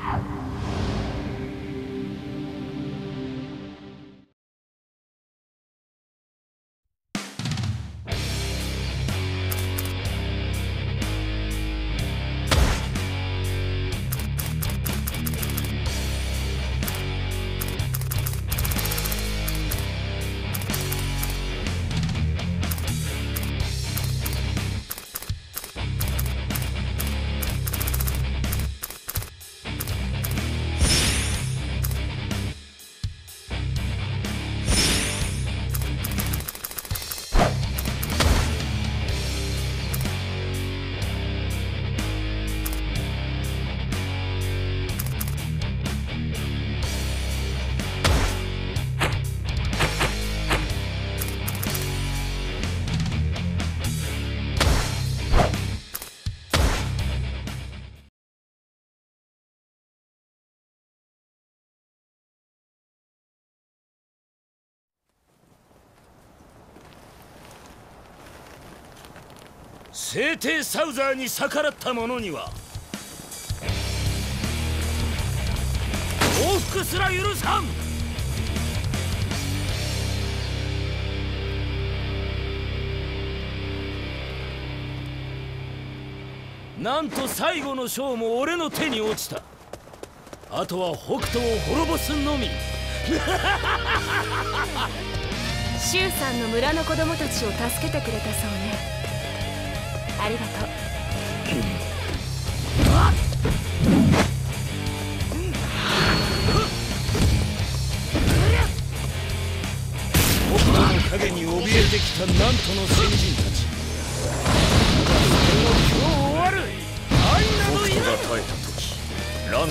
聖帝サウザーに逆らった者には報復すら許さん。なんと最後の将も俺の手に落ちた。あとは北斗を滅ぼすのみ。 シュウさんの村の子供たちを助けてくれたそうね。ありがとう。 北斗の影に怯えてきたなんとの先人たち。今日終わる。愛などいらぬ。 北斗が耐えた時、乱世も終わる。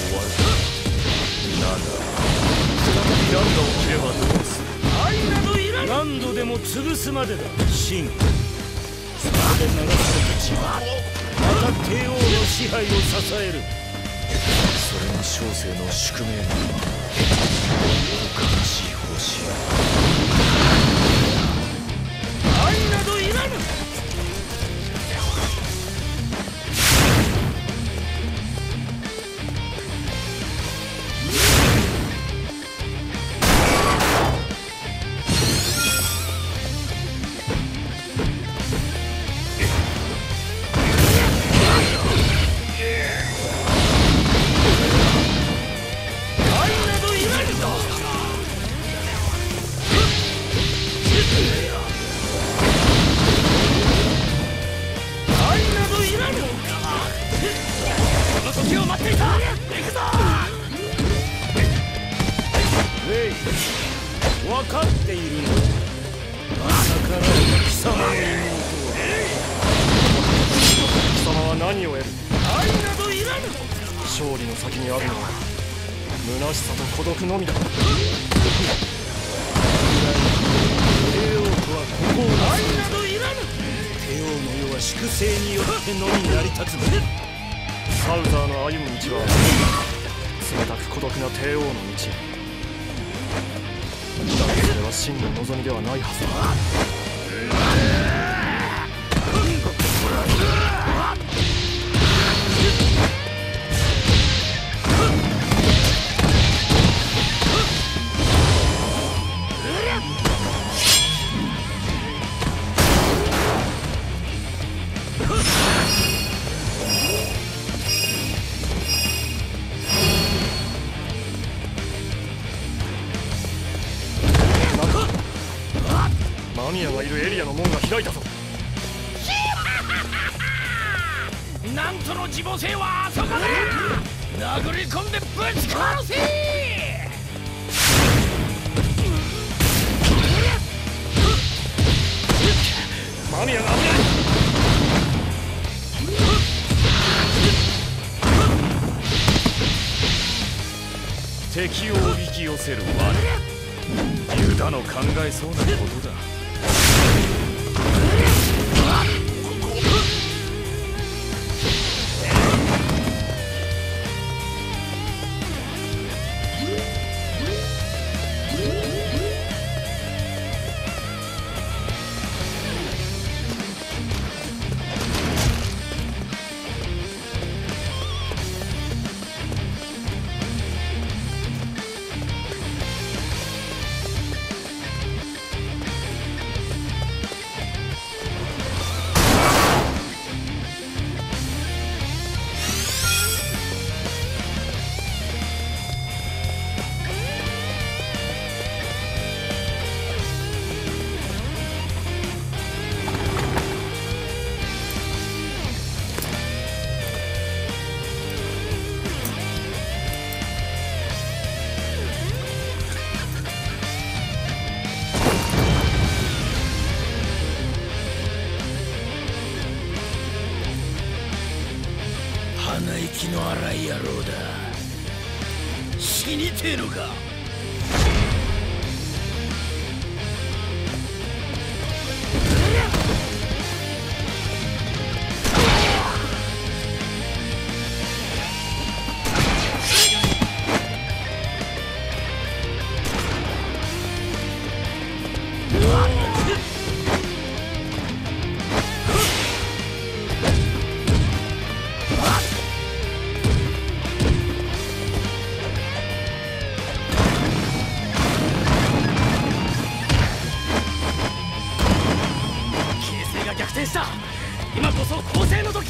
だが再び乱が起きればどうする？ 愛などいらぬ。何度でも潰すまでだ。秦。そこで流された血はまた帝王の支配を支える。 それが小生の宿命なのか。悲しい星。 愛などいらぬ。分かっているの。逆らう貴様の妹は。貴様は何を得る？愛などいらぬ。勝利の先にあるのは虚しさと孤独のみだ。帝王ここ愛などいらぬ。帝王の世は粛清によってのみ成り立つので、 サウザーの歩む道は冷たく孤独な帝王の道。だがそれは真の望みではないはずだ。マミヤがいるエリアの門が開いたぞ。 なんとの自母性はあそこだ。殴り込んでぶち殺せ。 マミヤが危ない。敵をおびき寄せる我、ユダの考えそうなことだ。 鼻息の荒い野郎だ。死にてえのか。逆転した。今こそ攻勢の時。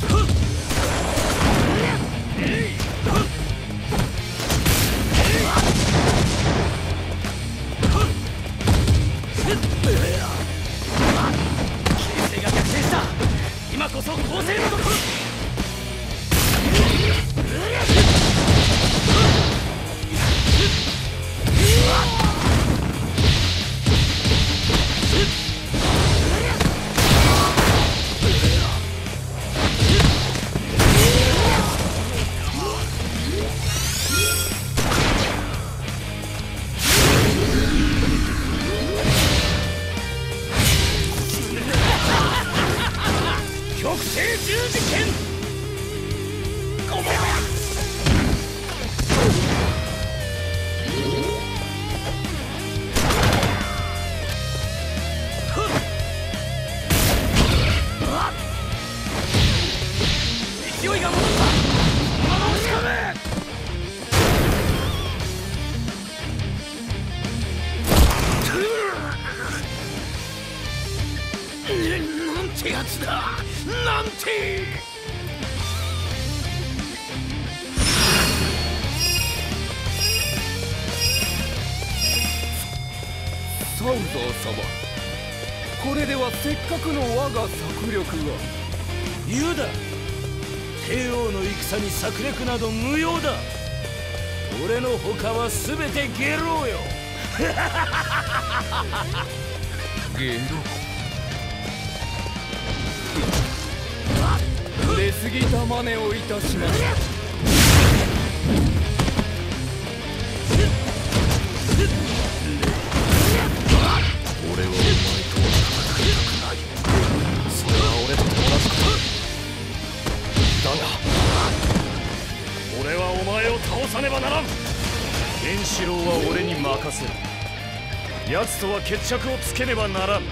形勢が逆転した。今こそ攻勢の時。極星十字剣。ごめん。勢いが戻った。今のうちかね。なんてやつだ。なんて。 サウザー様、これではせっかくの我が策略が。 ユダ、帝王の戦に策略など無用だ。俺の他は全てゲロよ。 ゲロ。出過ぎた真似をいたしました。 俺はお前とは戦えばならん。ケンシロウは俺に任せる。奴とは決着をつけねばならん。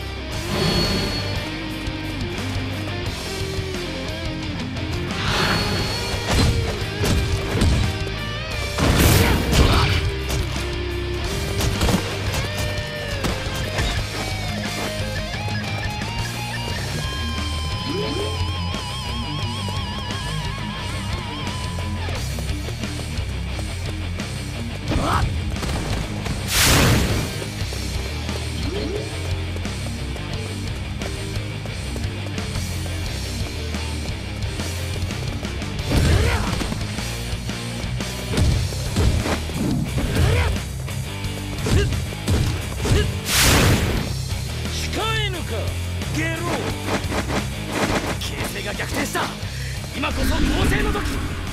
今こそ攻勢の時。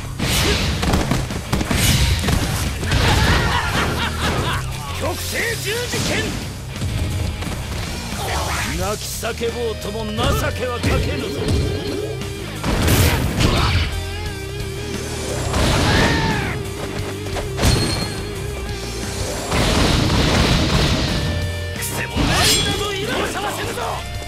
極星十字剣。泣き叫ぼうとも情けはかけぬぞ。くせ者など色をさませぬぞ。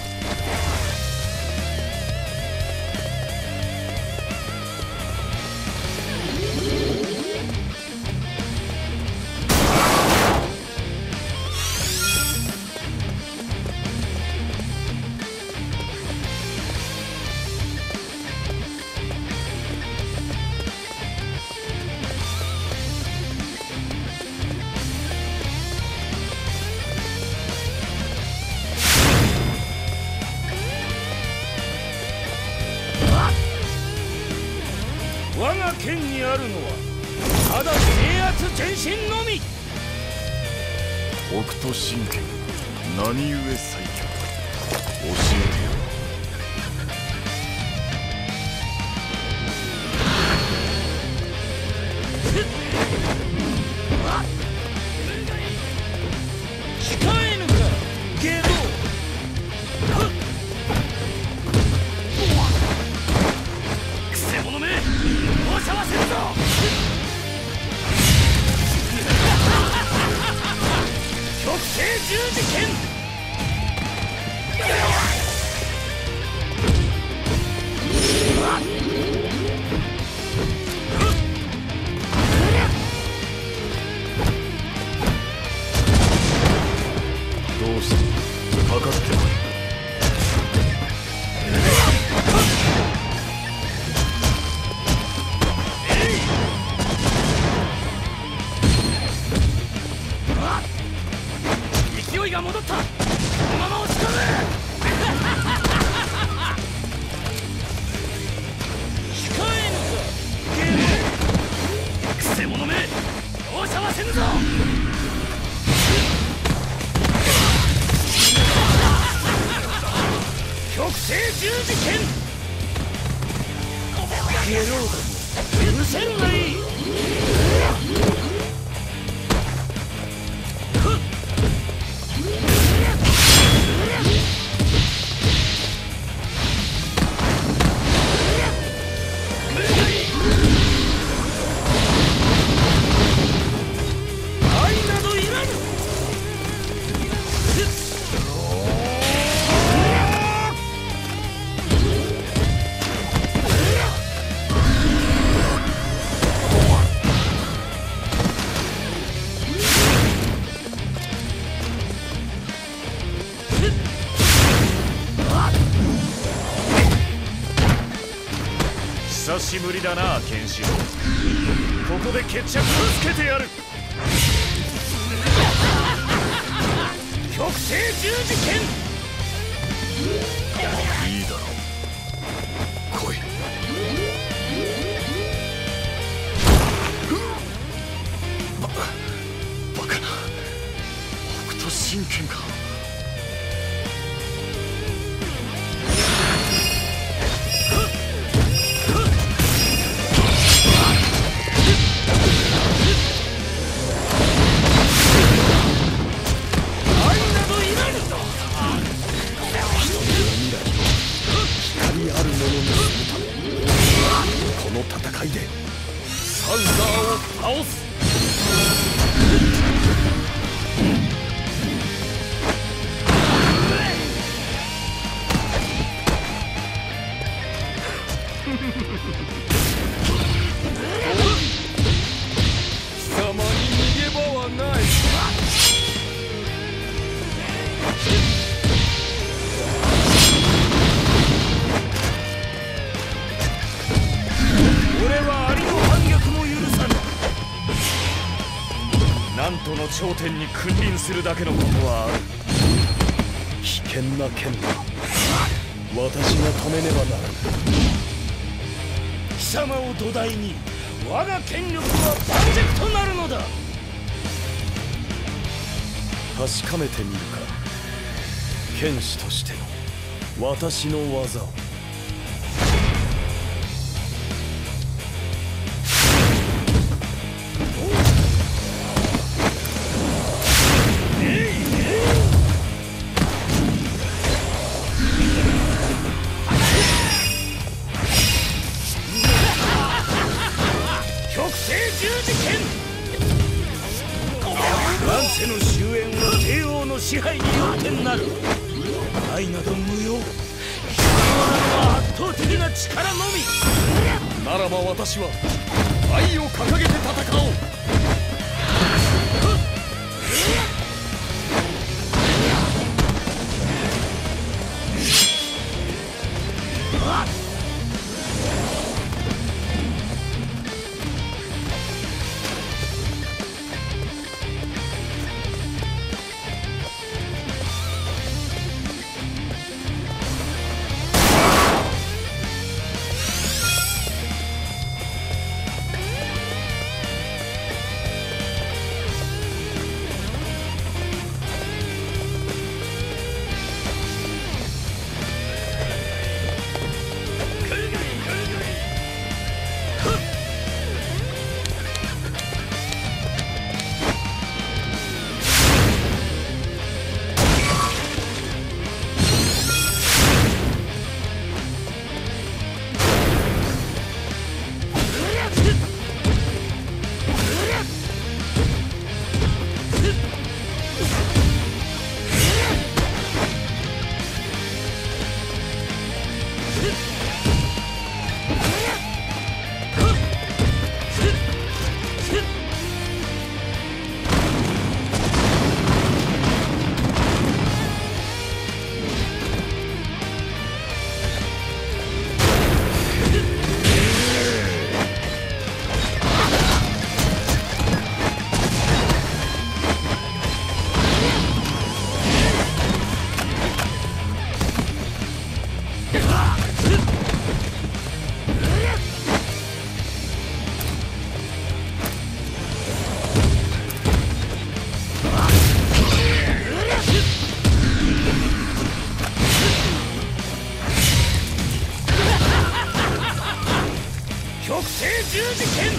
我が剣にあるのはただ制圧前進のみ。 北斗神拳何故最強、教えてよ。 控えぬかゲロ。くせ者めおしゃわせるぞ。極星十字剣。 どうしたかかってこい。 勢いが戻った。このまま押し込む。控えぬかゲロ。くせ者め容赦はせぬぞ。極星十字剣。ゲローどもうせるがいい。愛などいらぬ。 久しぶりだなケンシロウ。ここで決着をつけてやる。 極星十字剣。 いいだろう、来い。バカな北斗神拳か。 この戦いでサウザーを倒す。 貴様に逃げ場はない。 俺はアリの反逆も許さぬ。 なんとの頂点に君臨するだけのことはある。 危険な剣だ。私が止めねばならぬ。 貴様を土台に我が権力は盤石となるのだ。 確かめてみるか。剣士としての私の技を。 極星十字剣。乱世の終焉は帝王の支配によってなる。愛など無用。人のは圧倒的な力のみ。 ならば私は愛を掲げて戦おう。 十字剣。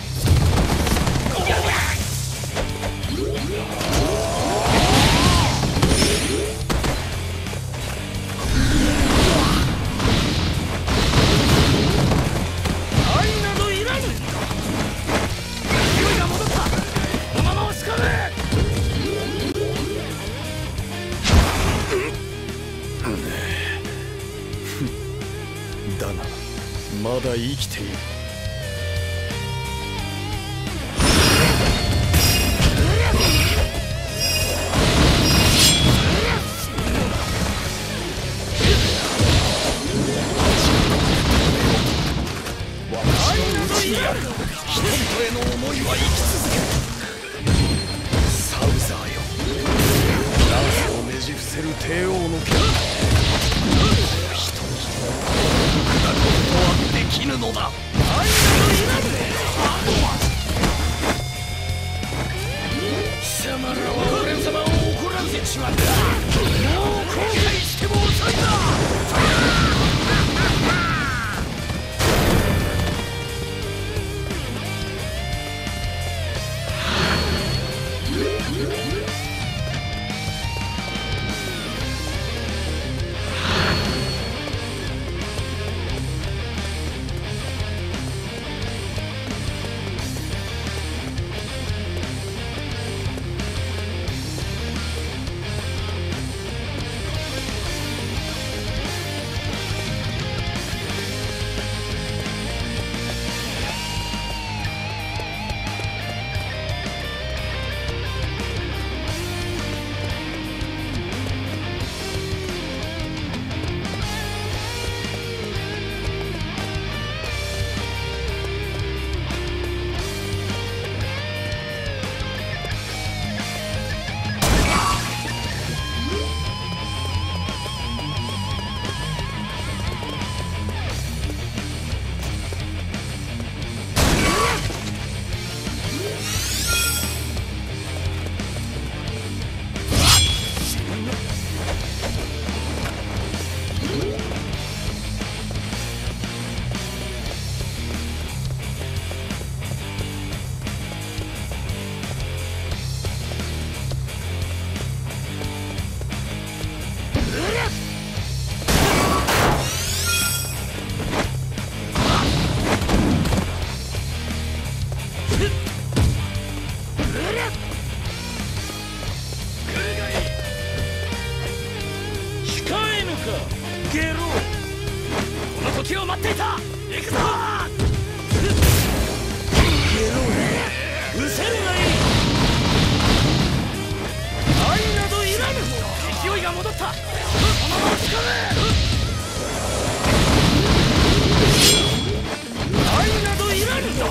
愛などいらぬ。勢いが戻った。このまま押し込む。 だがまだ生きている。人々への思いは生き続ける。サウザーよ、乱世をねじ伏せる帝王の剣、人々を砕くことはできぬのだ。 愛などいらぬ。貴様らは俺様を怒らせちまった。もう後悔しても遅いだ。 を待っていた。行くぞ。ゲローうせるがいい。愛などいらぬ。勢いが戻った。そのままつかめ。愛などいらぬぞ。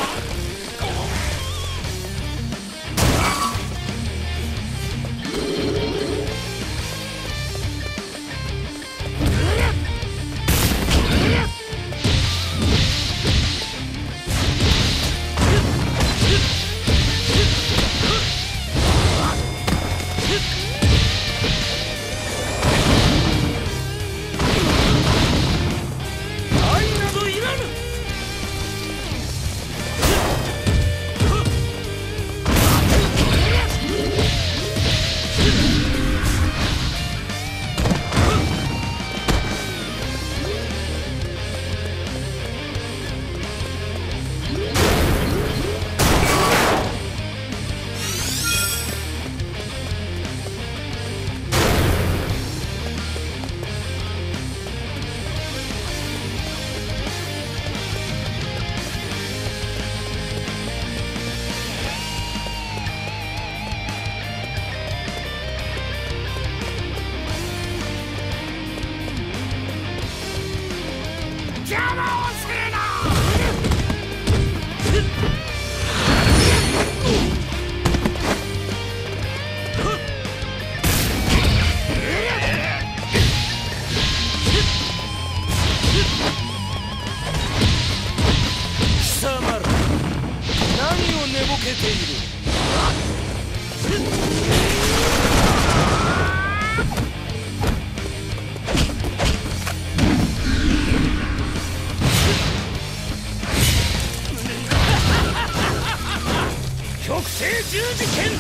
極星十字剣。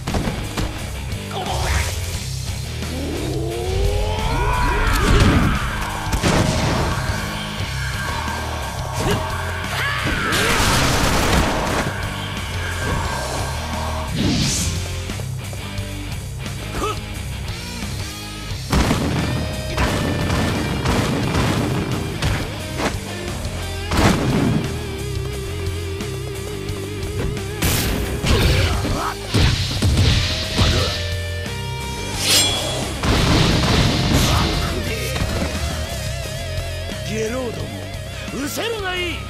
ゲローども、うせるがいい。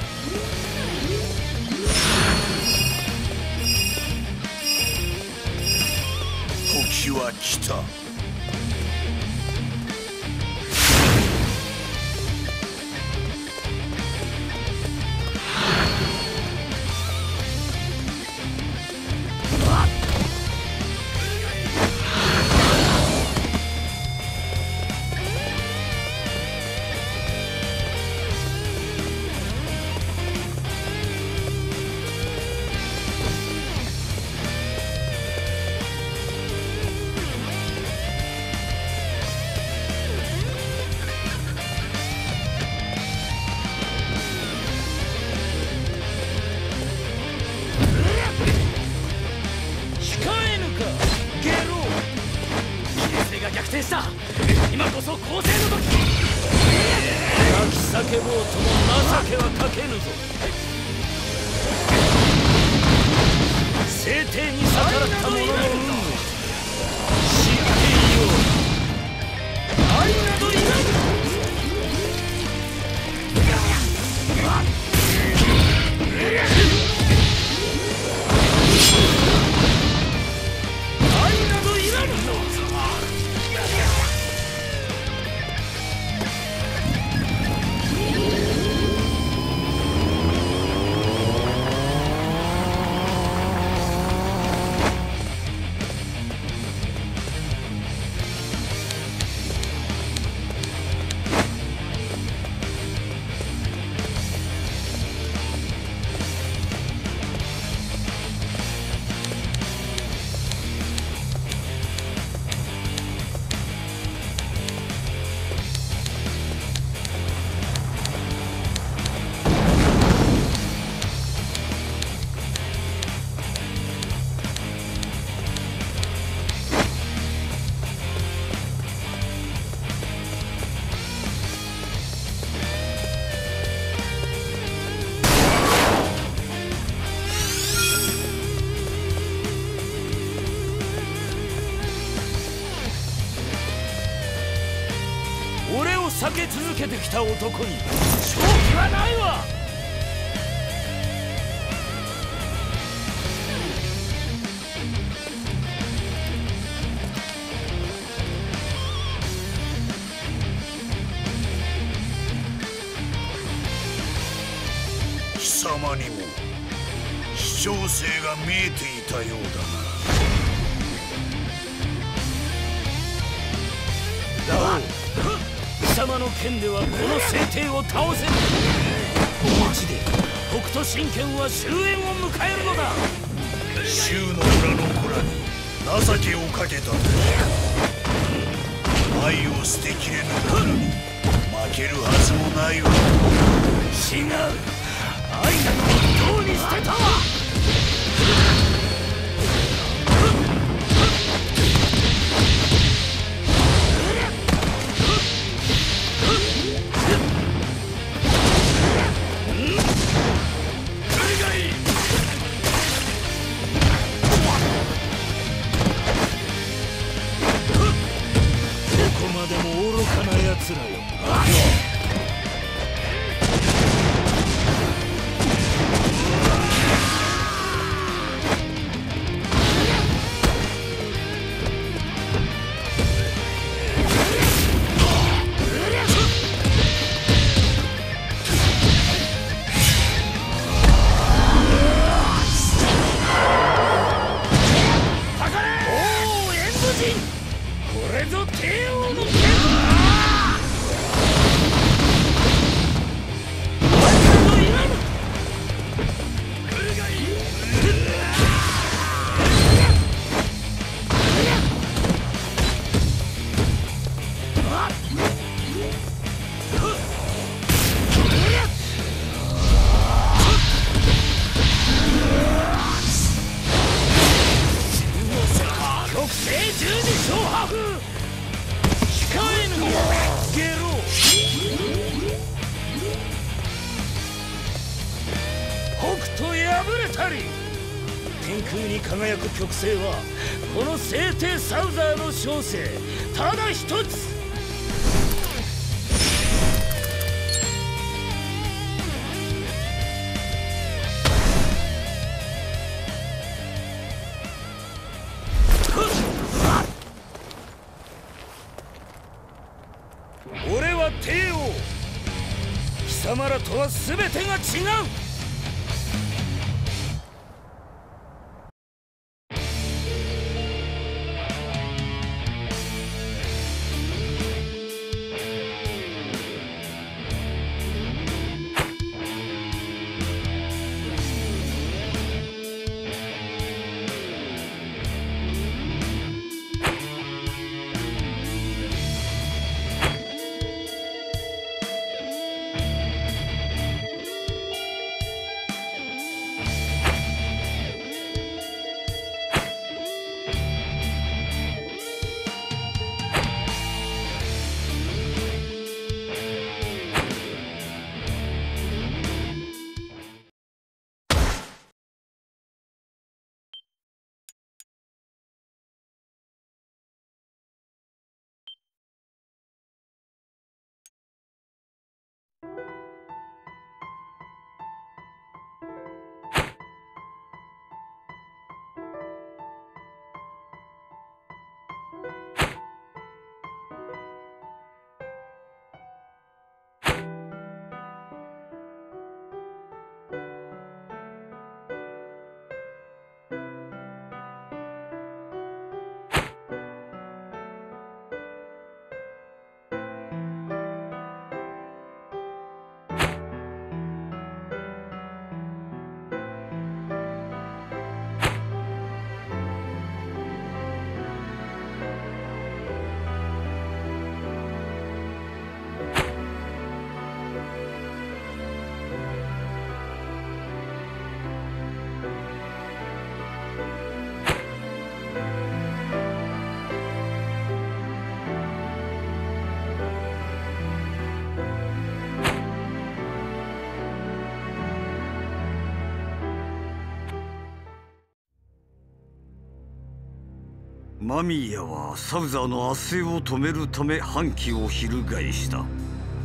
時は来た。 逆転した。今こそ攻勢の時。泣き叫ぼうとも情けはかけぬぞ。聖帝に逆らった者の運を知っていよう。愛などいらぬ。 え続けてきた男に勝機はないわ。 貴様にも視聴性が見えていたようだな。 ラオウ、貴様の剣ではこの聖帝を倒せぬ。この地で北斗神拳は終焉を迎えるのだ。 衆の裏の子らに情けをかけたと愛を捨てきれぬ子らに負けるはずもないわ。 違う、愛などとうに捨てたわ。どこまでも愚かな奴らよ。これぞ帝王の剣だ。極星十二小破風控えぬゲロ。北斗破れたり。天空に輝く極星はこの聖帝サウザーの小生ただ一つ。俺は帝王。貴様らとは全てが違う。 間宮はサウザーの圧政を止めるため反旗を翻した。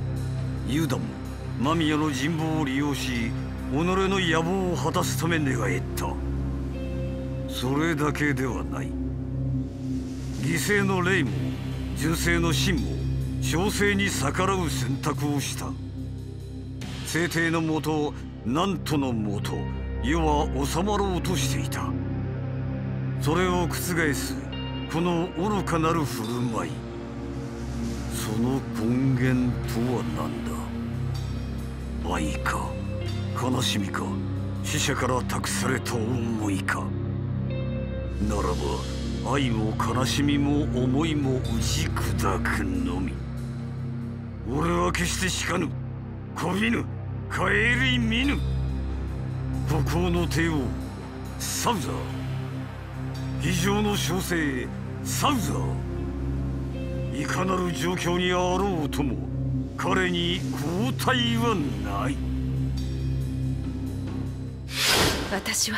ユダも間宮の人望を利用し己の野望を果たすため願った。それだけではない。犠牲の霊も純正の真も小生に逆らう選択をした。聖帝のもとなんとのもと世は収まろうとしていた。それを覆すこの愚かなる振る舞い、その根源とは何だ。愛か悲しみか、死者から託された思いか。ならば愛も悲しみも思いも打ち砕くのみ。俺は決してしかぬ、こびぬ、顧みぬ。孤高の帝王サウザー、非常の小生サウザー、いかなる状況にあろうとも彼に交代はない。 私は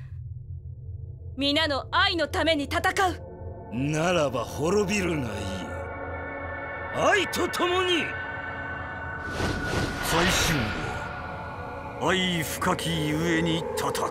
皆の愛のために戦う。 ならば滅びるがいい。愛と共に。 最終は愛深きゆえに戦う。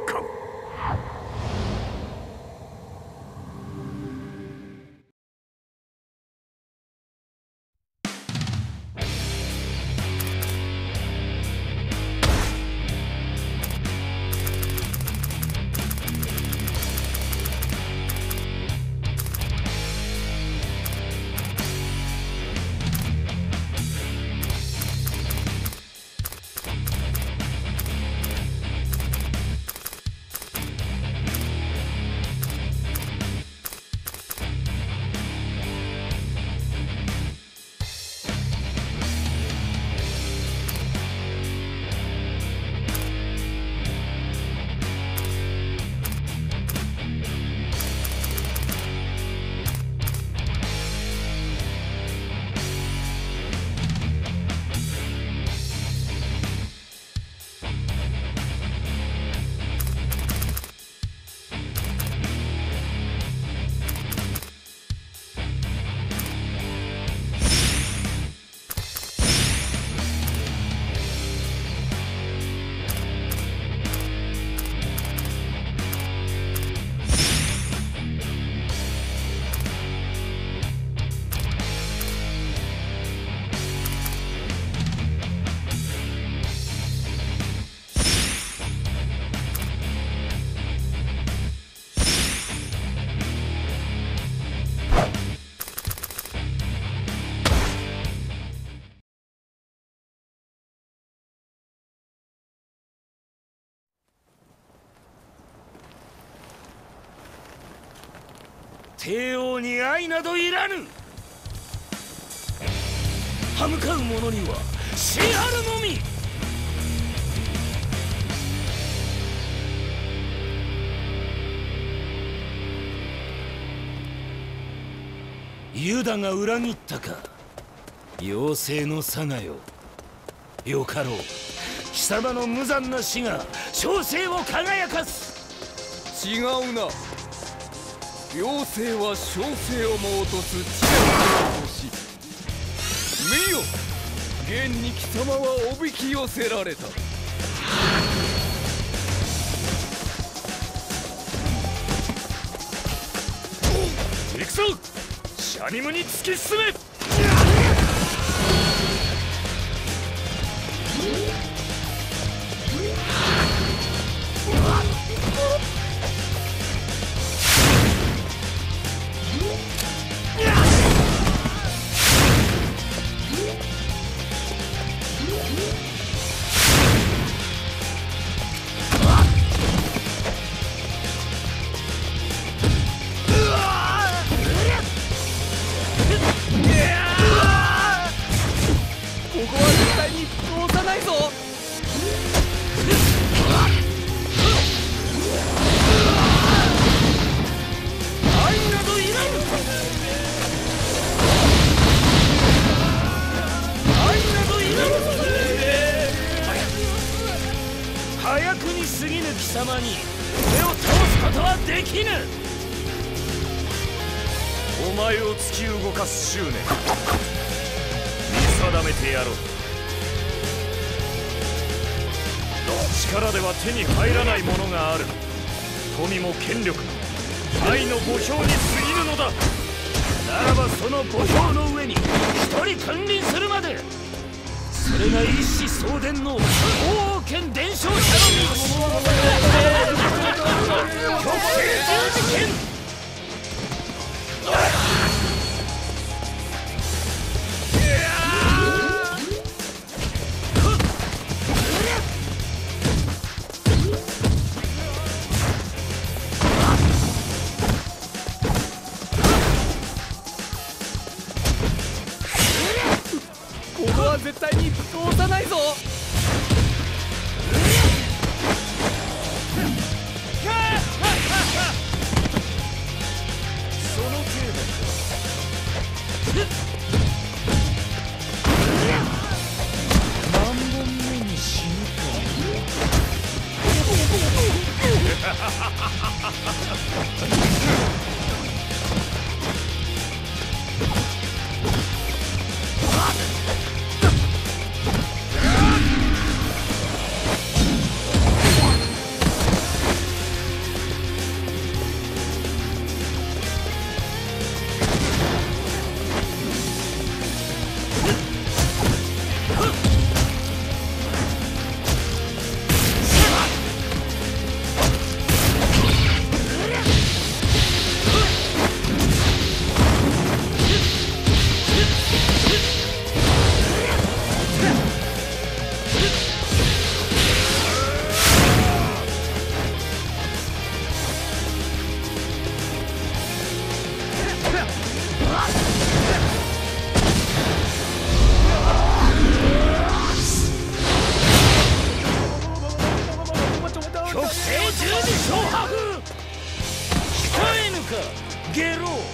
帝王に愛などいらぬ。歯向かう者には死あるのみ。ユダが裏切ったか。妖精のさがよ。よかろう。貴様の無残な死が小生を輝かす。 違うな。妖精は小生をも落とす知恵の星。見よ、現に貴様はおびき寄せられた。 行くぞ、シャニムに突き進め。 早くに過ぎぬ貴様に目を通すことはできぬ。 お前を突き動かす執念見定めてやろう。 力では手に入らないものがある。富も権力も愛の墓標に過ぎぬのだ。 ならばその墓標の上に一人君臨するまで、それが一子相伝の王王権伝承者の道。極星十字剣。 ここは絶対に通さないぞ。 その程度何本目に死ぬ極星十字小破風。控えぬかゲロウ。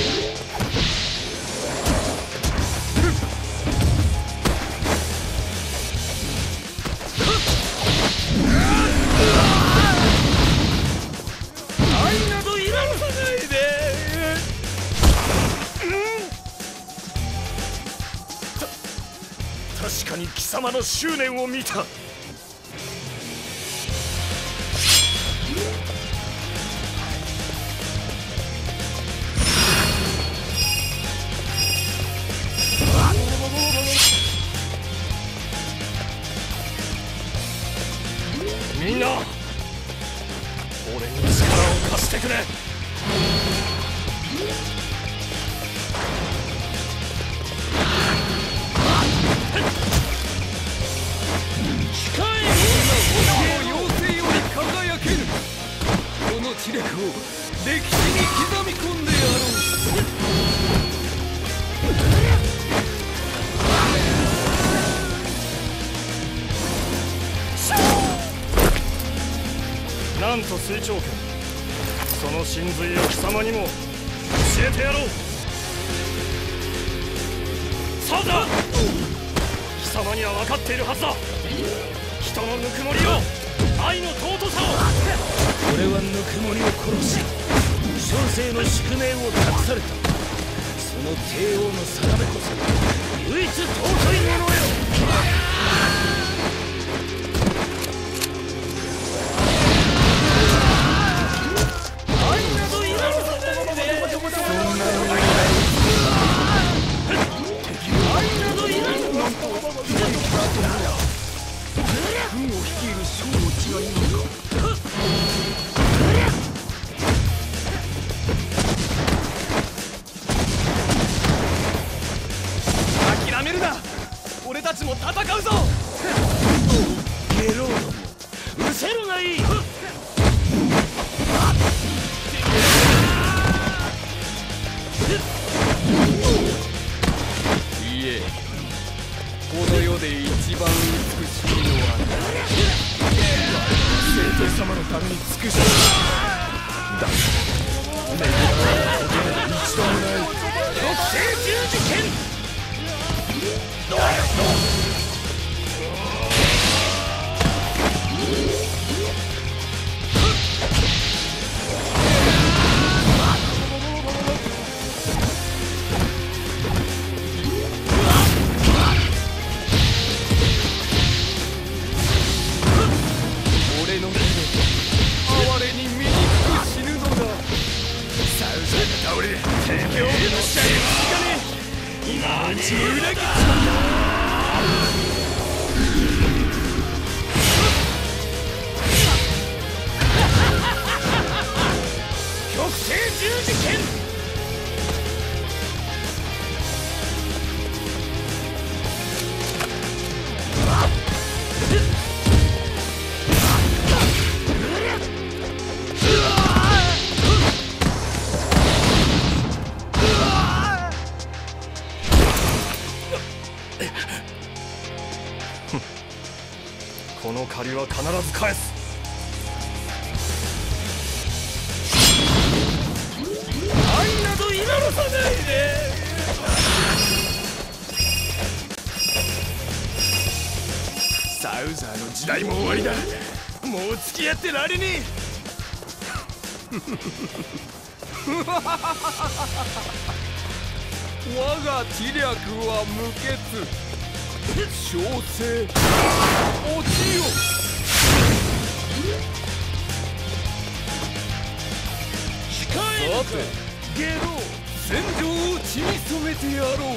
愛などいらさないで。 確かに貴様の執念を見た。みんな、俺に力を貸してくれ。 控えの妖精より輝ける。この知略を歴史に刻み込んでやろう。 なんと水長剣、その神髄を貴様にも教えてやろう。そうだ、貴様には分かっているはずだ。人のぬくもりを、愛の尊さを。 俺はぬくもりを殺し、小生の宿命を託された。その帝王の定めこそ唯一尊いものよ。 軍を率いる将の違いなのか。諦めるな。俺たちも戦うぞ。 ゲロウども、失せるがいい。 いいえ、この世で一番美しいのは聖帝様のために尽くした。だが願われたことなど一度もない。 極星十字剣。 俺てめえの試合は続かねえ。今のうちに裏切っちまった。 極星十字剣。 この借りは必ず返す。 愛などいらさないで。 サウザーの時代も終わりだ。もう付き合ってられねえ。 我が知略は無欠。小生落ちよ。さてゲロ戦場を血に染めてやろう。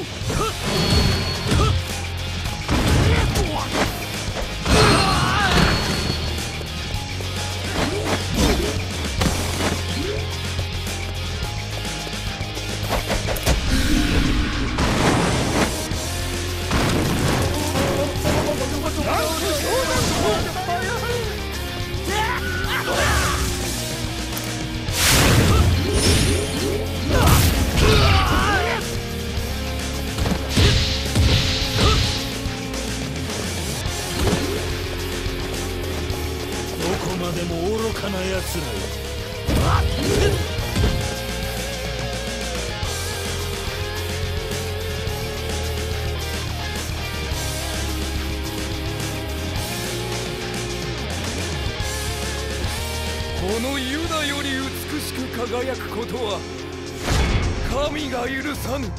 どこまでも愚かな奴らよ。 このユダより美しく輝くことは神が許さぬ。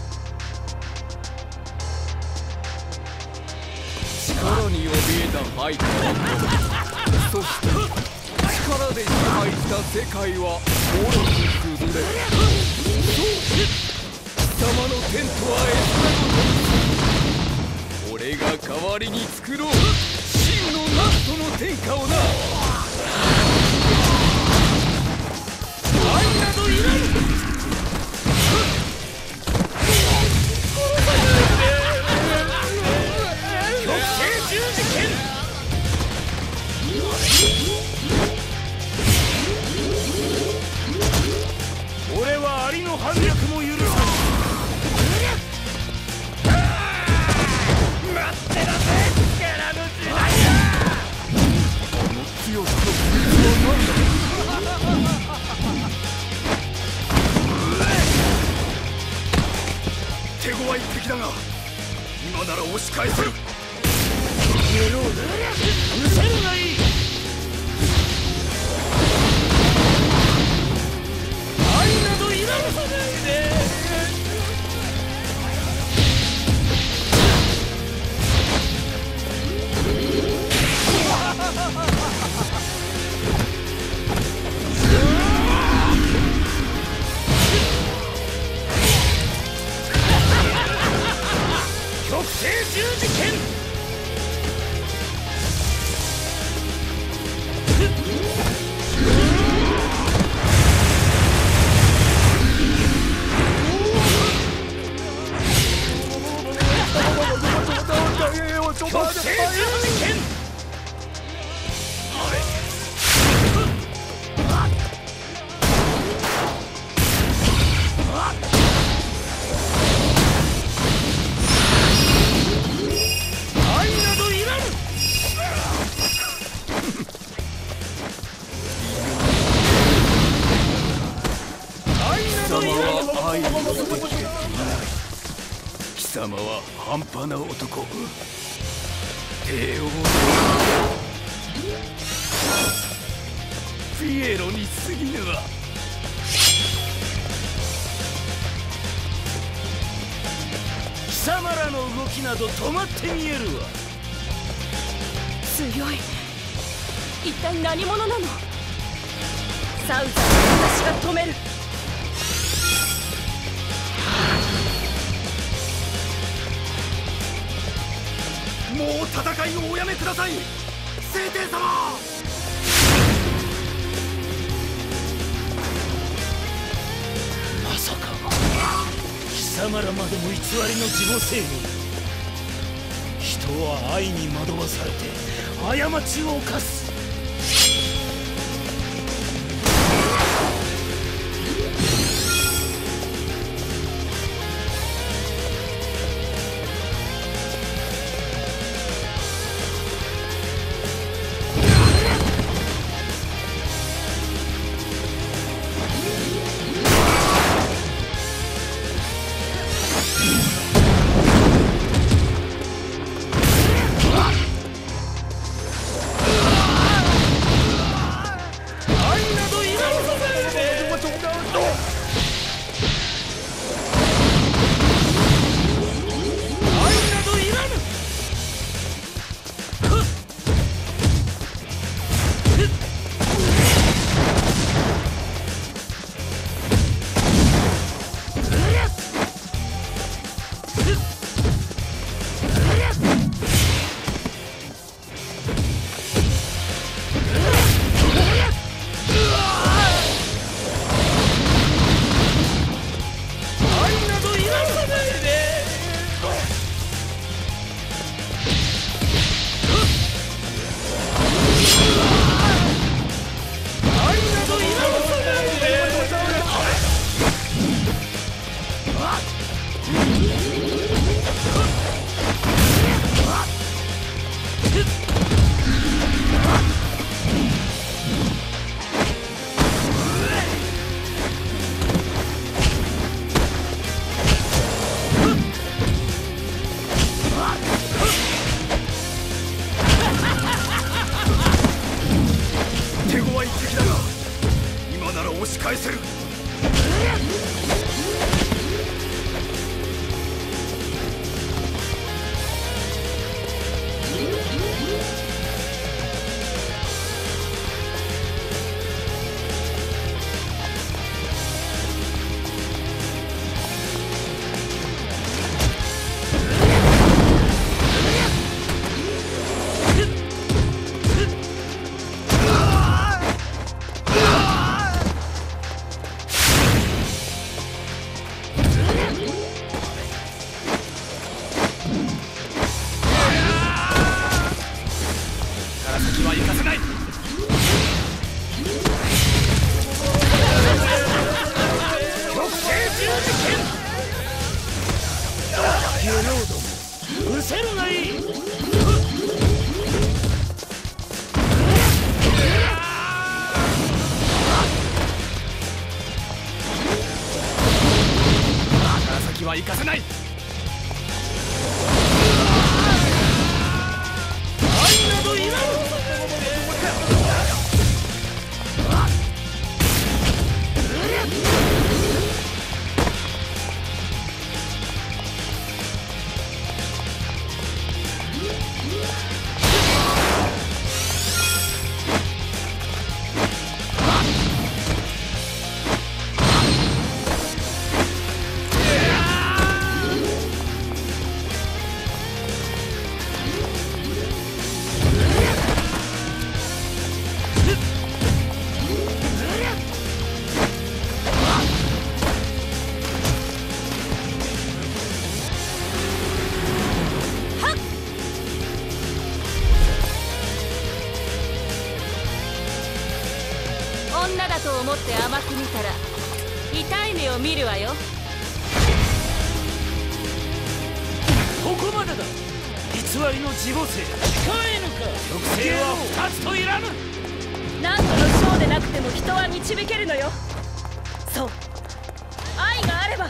力に怯えたハイカーと、そして力で支配した世界はもろく崩れ、そう貴様の天とは絵空ごとに、俺が代わりに作ろう真のナストの天下をな。 愛などいらぬ。極星十字剣。俺はアリの反逆も許さん。待ってなさい。力の時代だ。 この強さの秘密は何だ。 手強い敵だが今なら押し返せる。 ゲローだ。うせるがいい。愛などいらさないで。極星十字剣。極星十字剣。愛などいらぬ。愛などいらぬ。 愛についていない。貴様は半端な男。帝王ピエロに過ぎぬわ。 貴様らの動きなど止まって見えるわ。 強い。一体何者なの。サウザーを私が止める。 もう戦いをおやめください、聖帝様。 まさか貴様らまでも偽りの自母性に。人は愛に惑わされて過ちを犯す。 は行かせない。愛などいらん。 女だと思って甘く見たら痛い目を見るわよ。 ここまでだ。偽りの自母性控えぬか。属性は2つといらぬ。 何度の章でなくても人は導けるのよ。そう、愛があれば。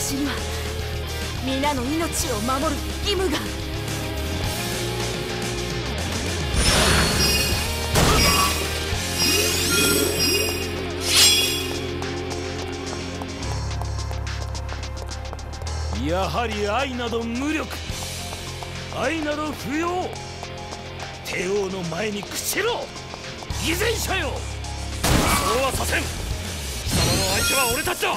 私には皆の命を守る義務が。 やはり愛など無力、愛など不要。帝王の前に朽ちろ、偽善者よ。 そうはさせん。貴様の相手は俺たちだ。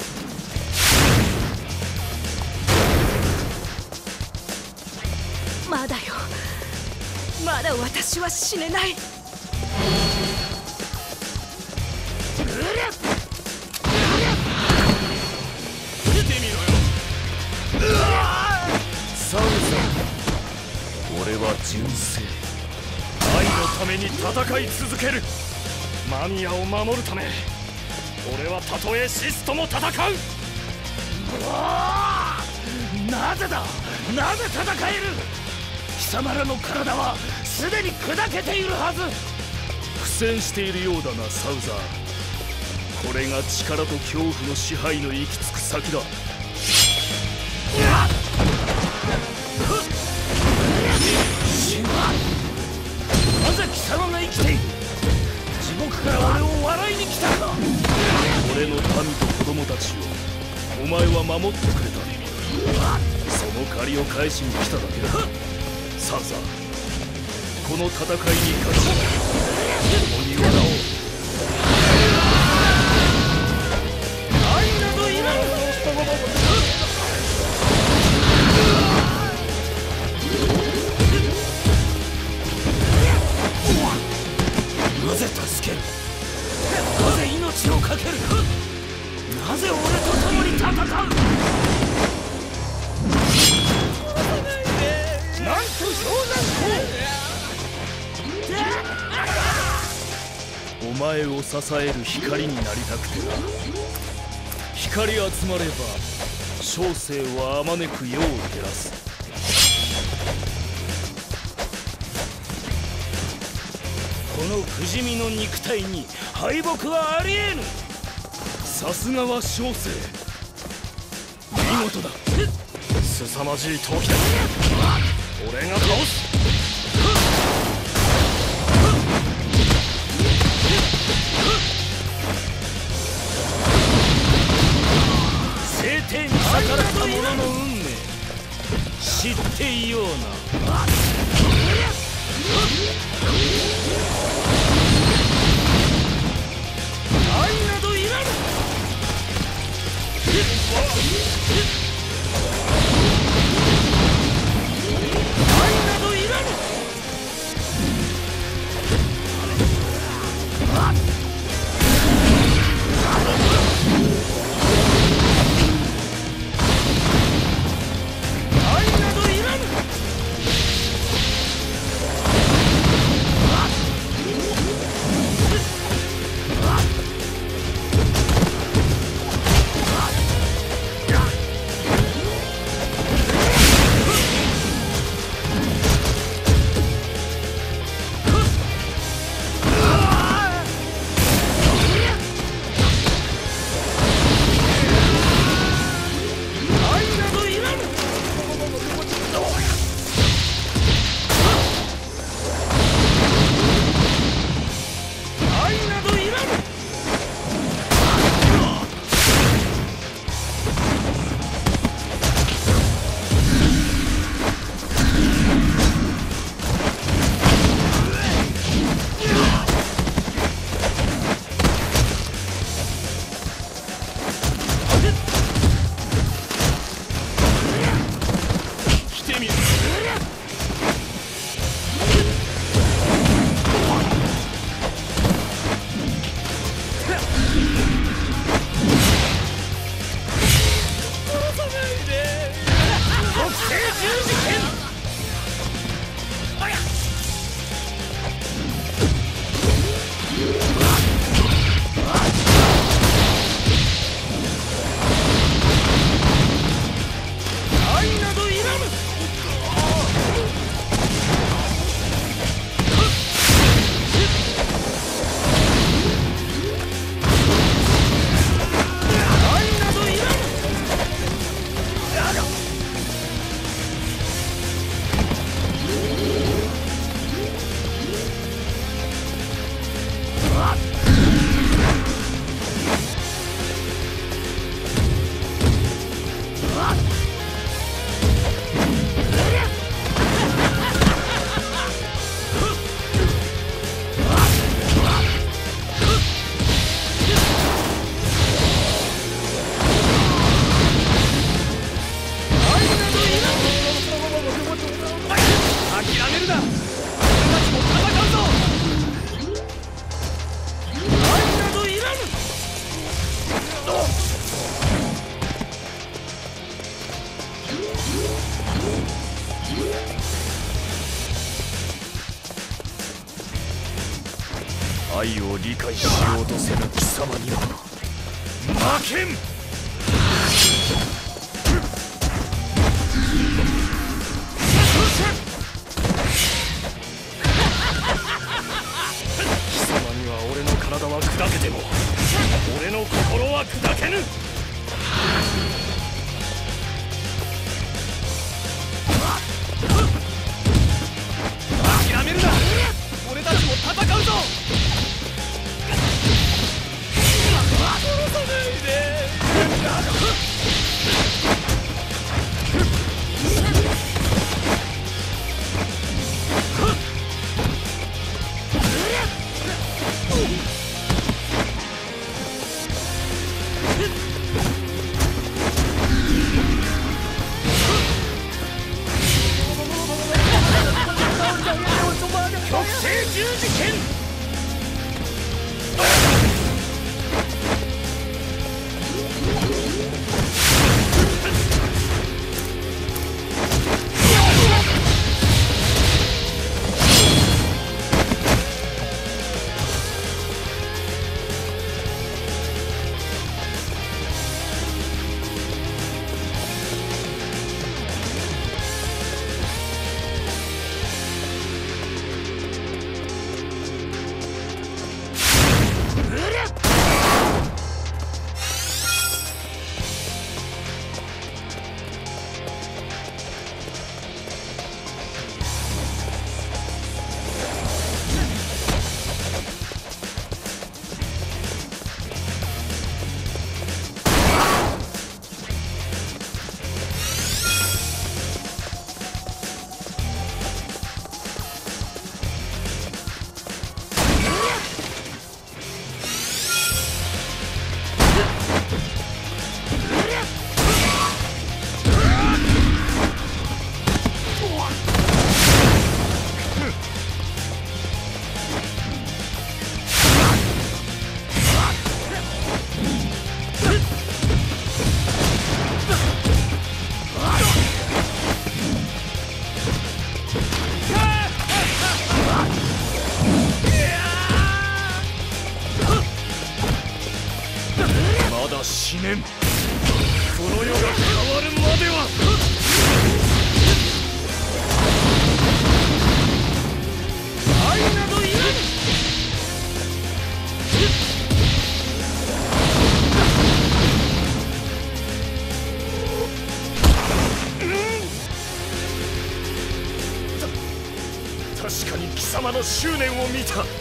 まだよ、まだ私は死ねない。 サウザ、俺は純正。愛のために戦い続ける。間宮を守るため、俺はたとえ死すとも戦う。 なぜだ、なぜ戦える。貴様らの体はすでに砕けているはず。 苦戦しているようだな、サウザー。これが力と恐怖の支配の行き着く先だ。 なぜ貴様が生きている。地獄から俺を笑いに来たか。 俺の民と子供たちをお前は守ってくれた。その借りを返しに来ただけだ。サウザー、この戦いに勝ち共に笑おう。 愛などいらぬ。なぜ助ける。なぜ命を懸ける。なぜ俺と共に戦う。なんと氷お前を支える光になりたくてな。光集まれば小生はあまねく世を照らす。 この不死身の肉体に敗北はありえぬ。 さすがは小生、見事だ。凄まじい闘気だ。俺が倒す。 聖帝に逆らった者の運命知っていような。愛などいらぬ。愛などいらぬ。愛などいらぬ。 愛を理解しようとせぬ貴様には負けん。貴様には俺の体は砕けても俺の心は砕けぬ。諦めるな、俺たちも戦うぞ。殺さないで。極星十字剣。死ねん。この世が変わるまでは。愛などいらぬ。確かに貴様の執念を見た。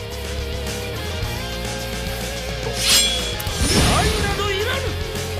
愛などいらぬ。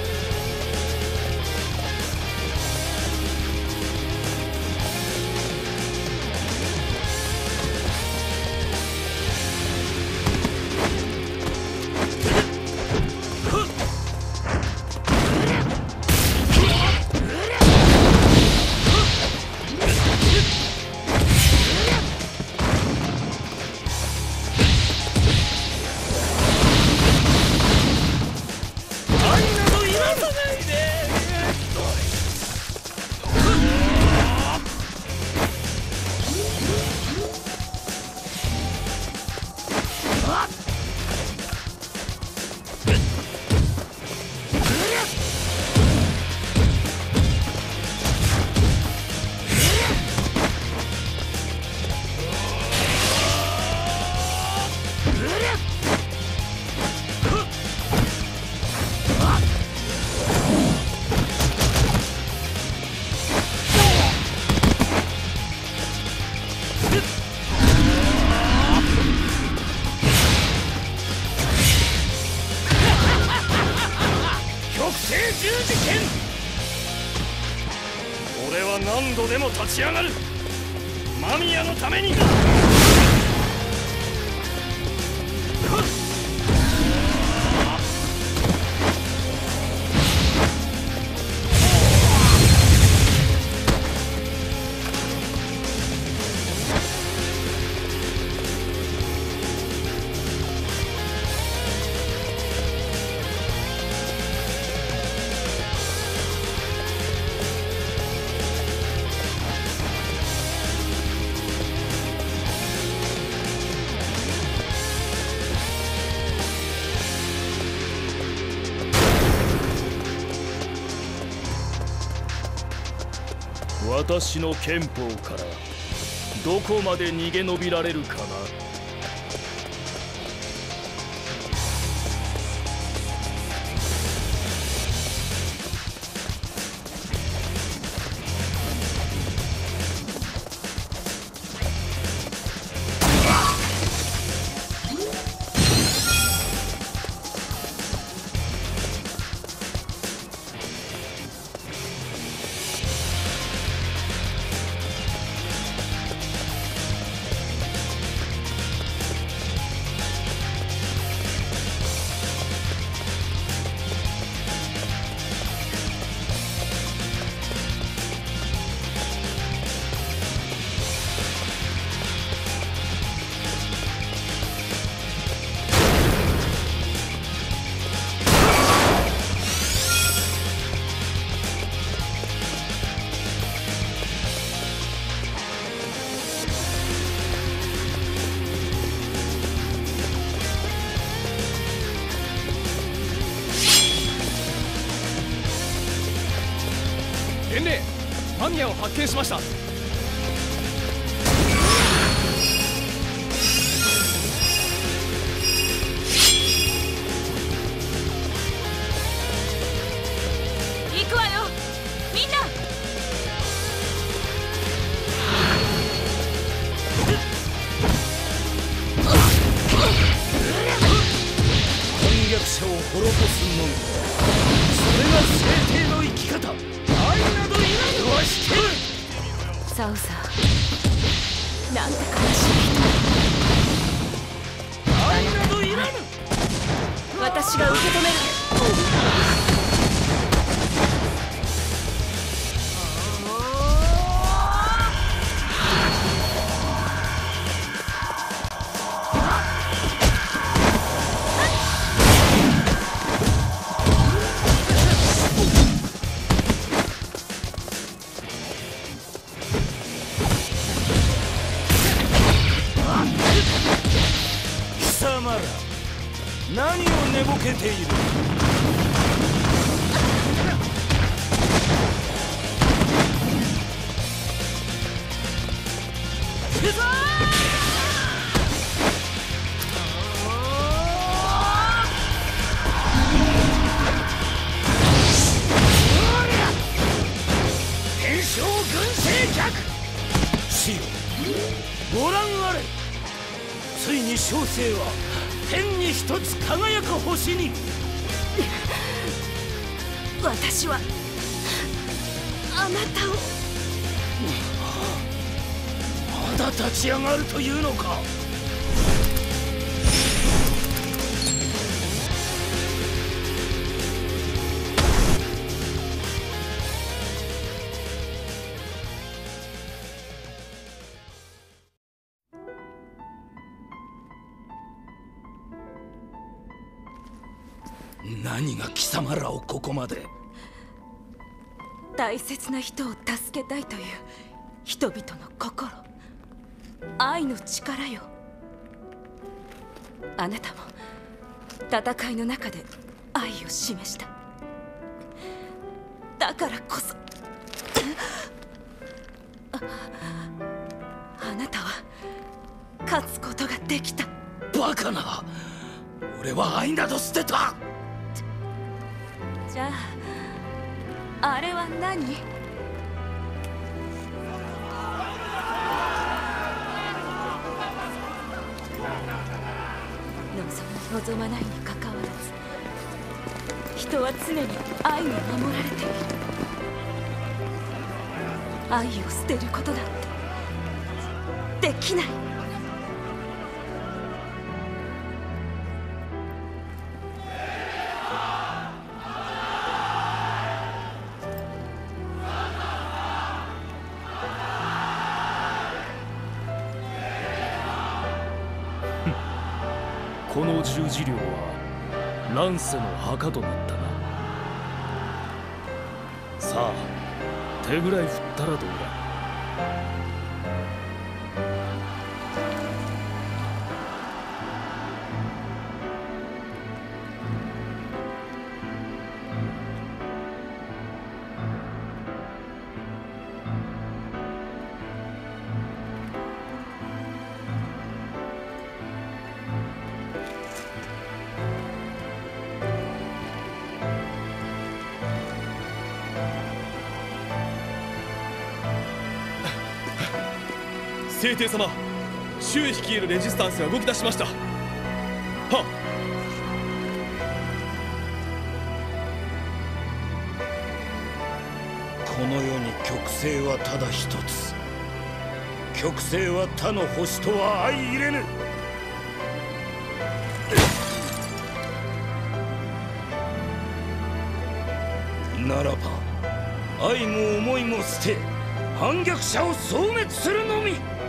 十字剣。俺は何度でも立ち上がる。間宮のために。 私の憲法からどこまで逃げ延びられるかな。 伝令、犯人を発見しました。 行くわよ、みんな。 反逆者を滅ぼすのみ、それが聖帝の生き方。愛などいらぬはしてる。 サウザー、なんて悲しい人。 愛などいらぬ。 私が受け止める。 貴様ら、何を寝ぼけている。天正軍勢逆。死よ、ご覧あれ。ついに小生は天に一つ輝く星に。 私はあなたを。 まだ立ち上がるというのか。何が貴様らをここまで。 大切な人を助けたいという人々の心、愛の力よ。あなたも戦いの中で愛を示した。だからこそあなたは勝つことができた。 バカな。俺は愛など捨てた。 じゃああれは何？望まないにかかわらず、人は常に愛に守られている。愛を捨てることなんてできない。 この十字領は乱世の墓となったな。さあ、手ぐらい振ったらどうだ。 聖帝様、周囲率いるレジスタンスが動き出しました。はっ。 この世に極星はただ一つ。極星は他の星とは相入れぬ。ならば愛も思いも捨て反逆者を消滅するのみ。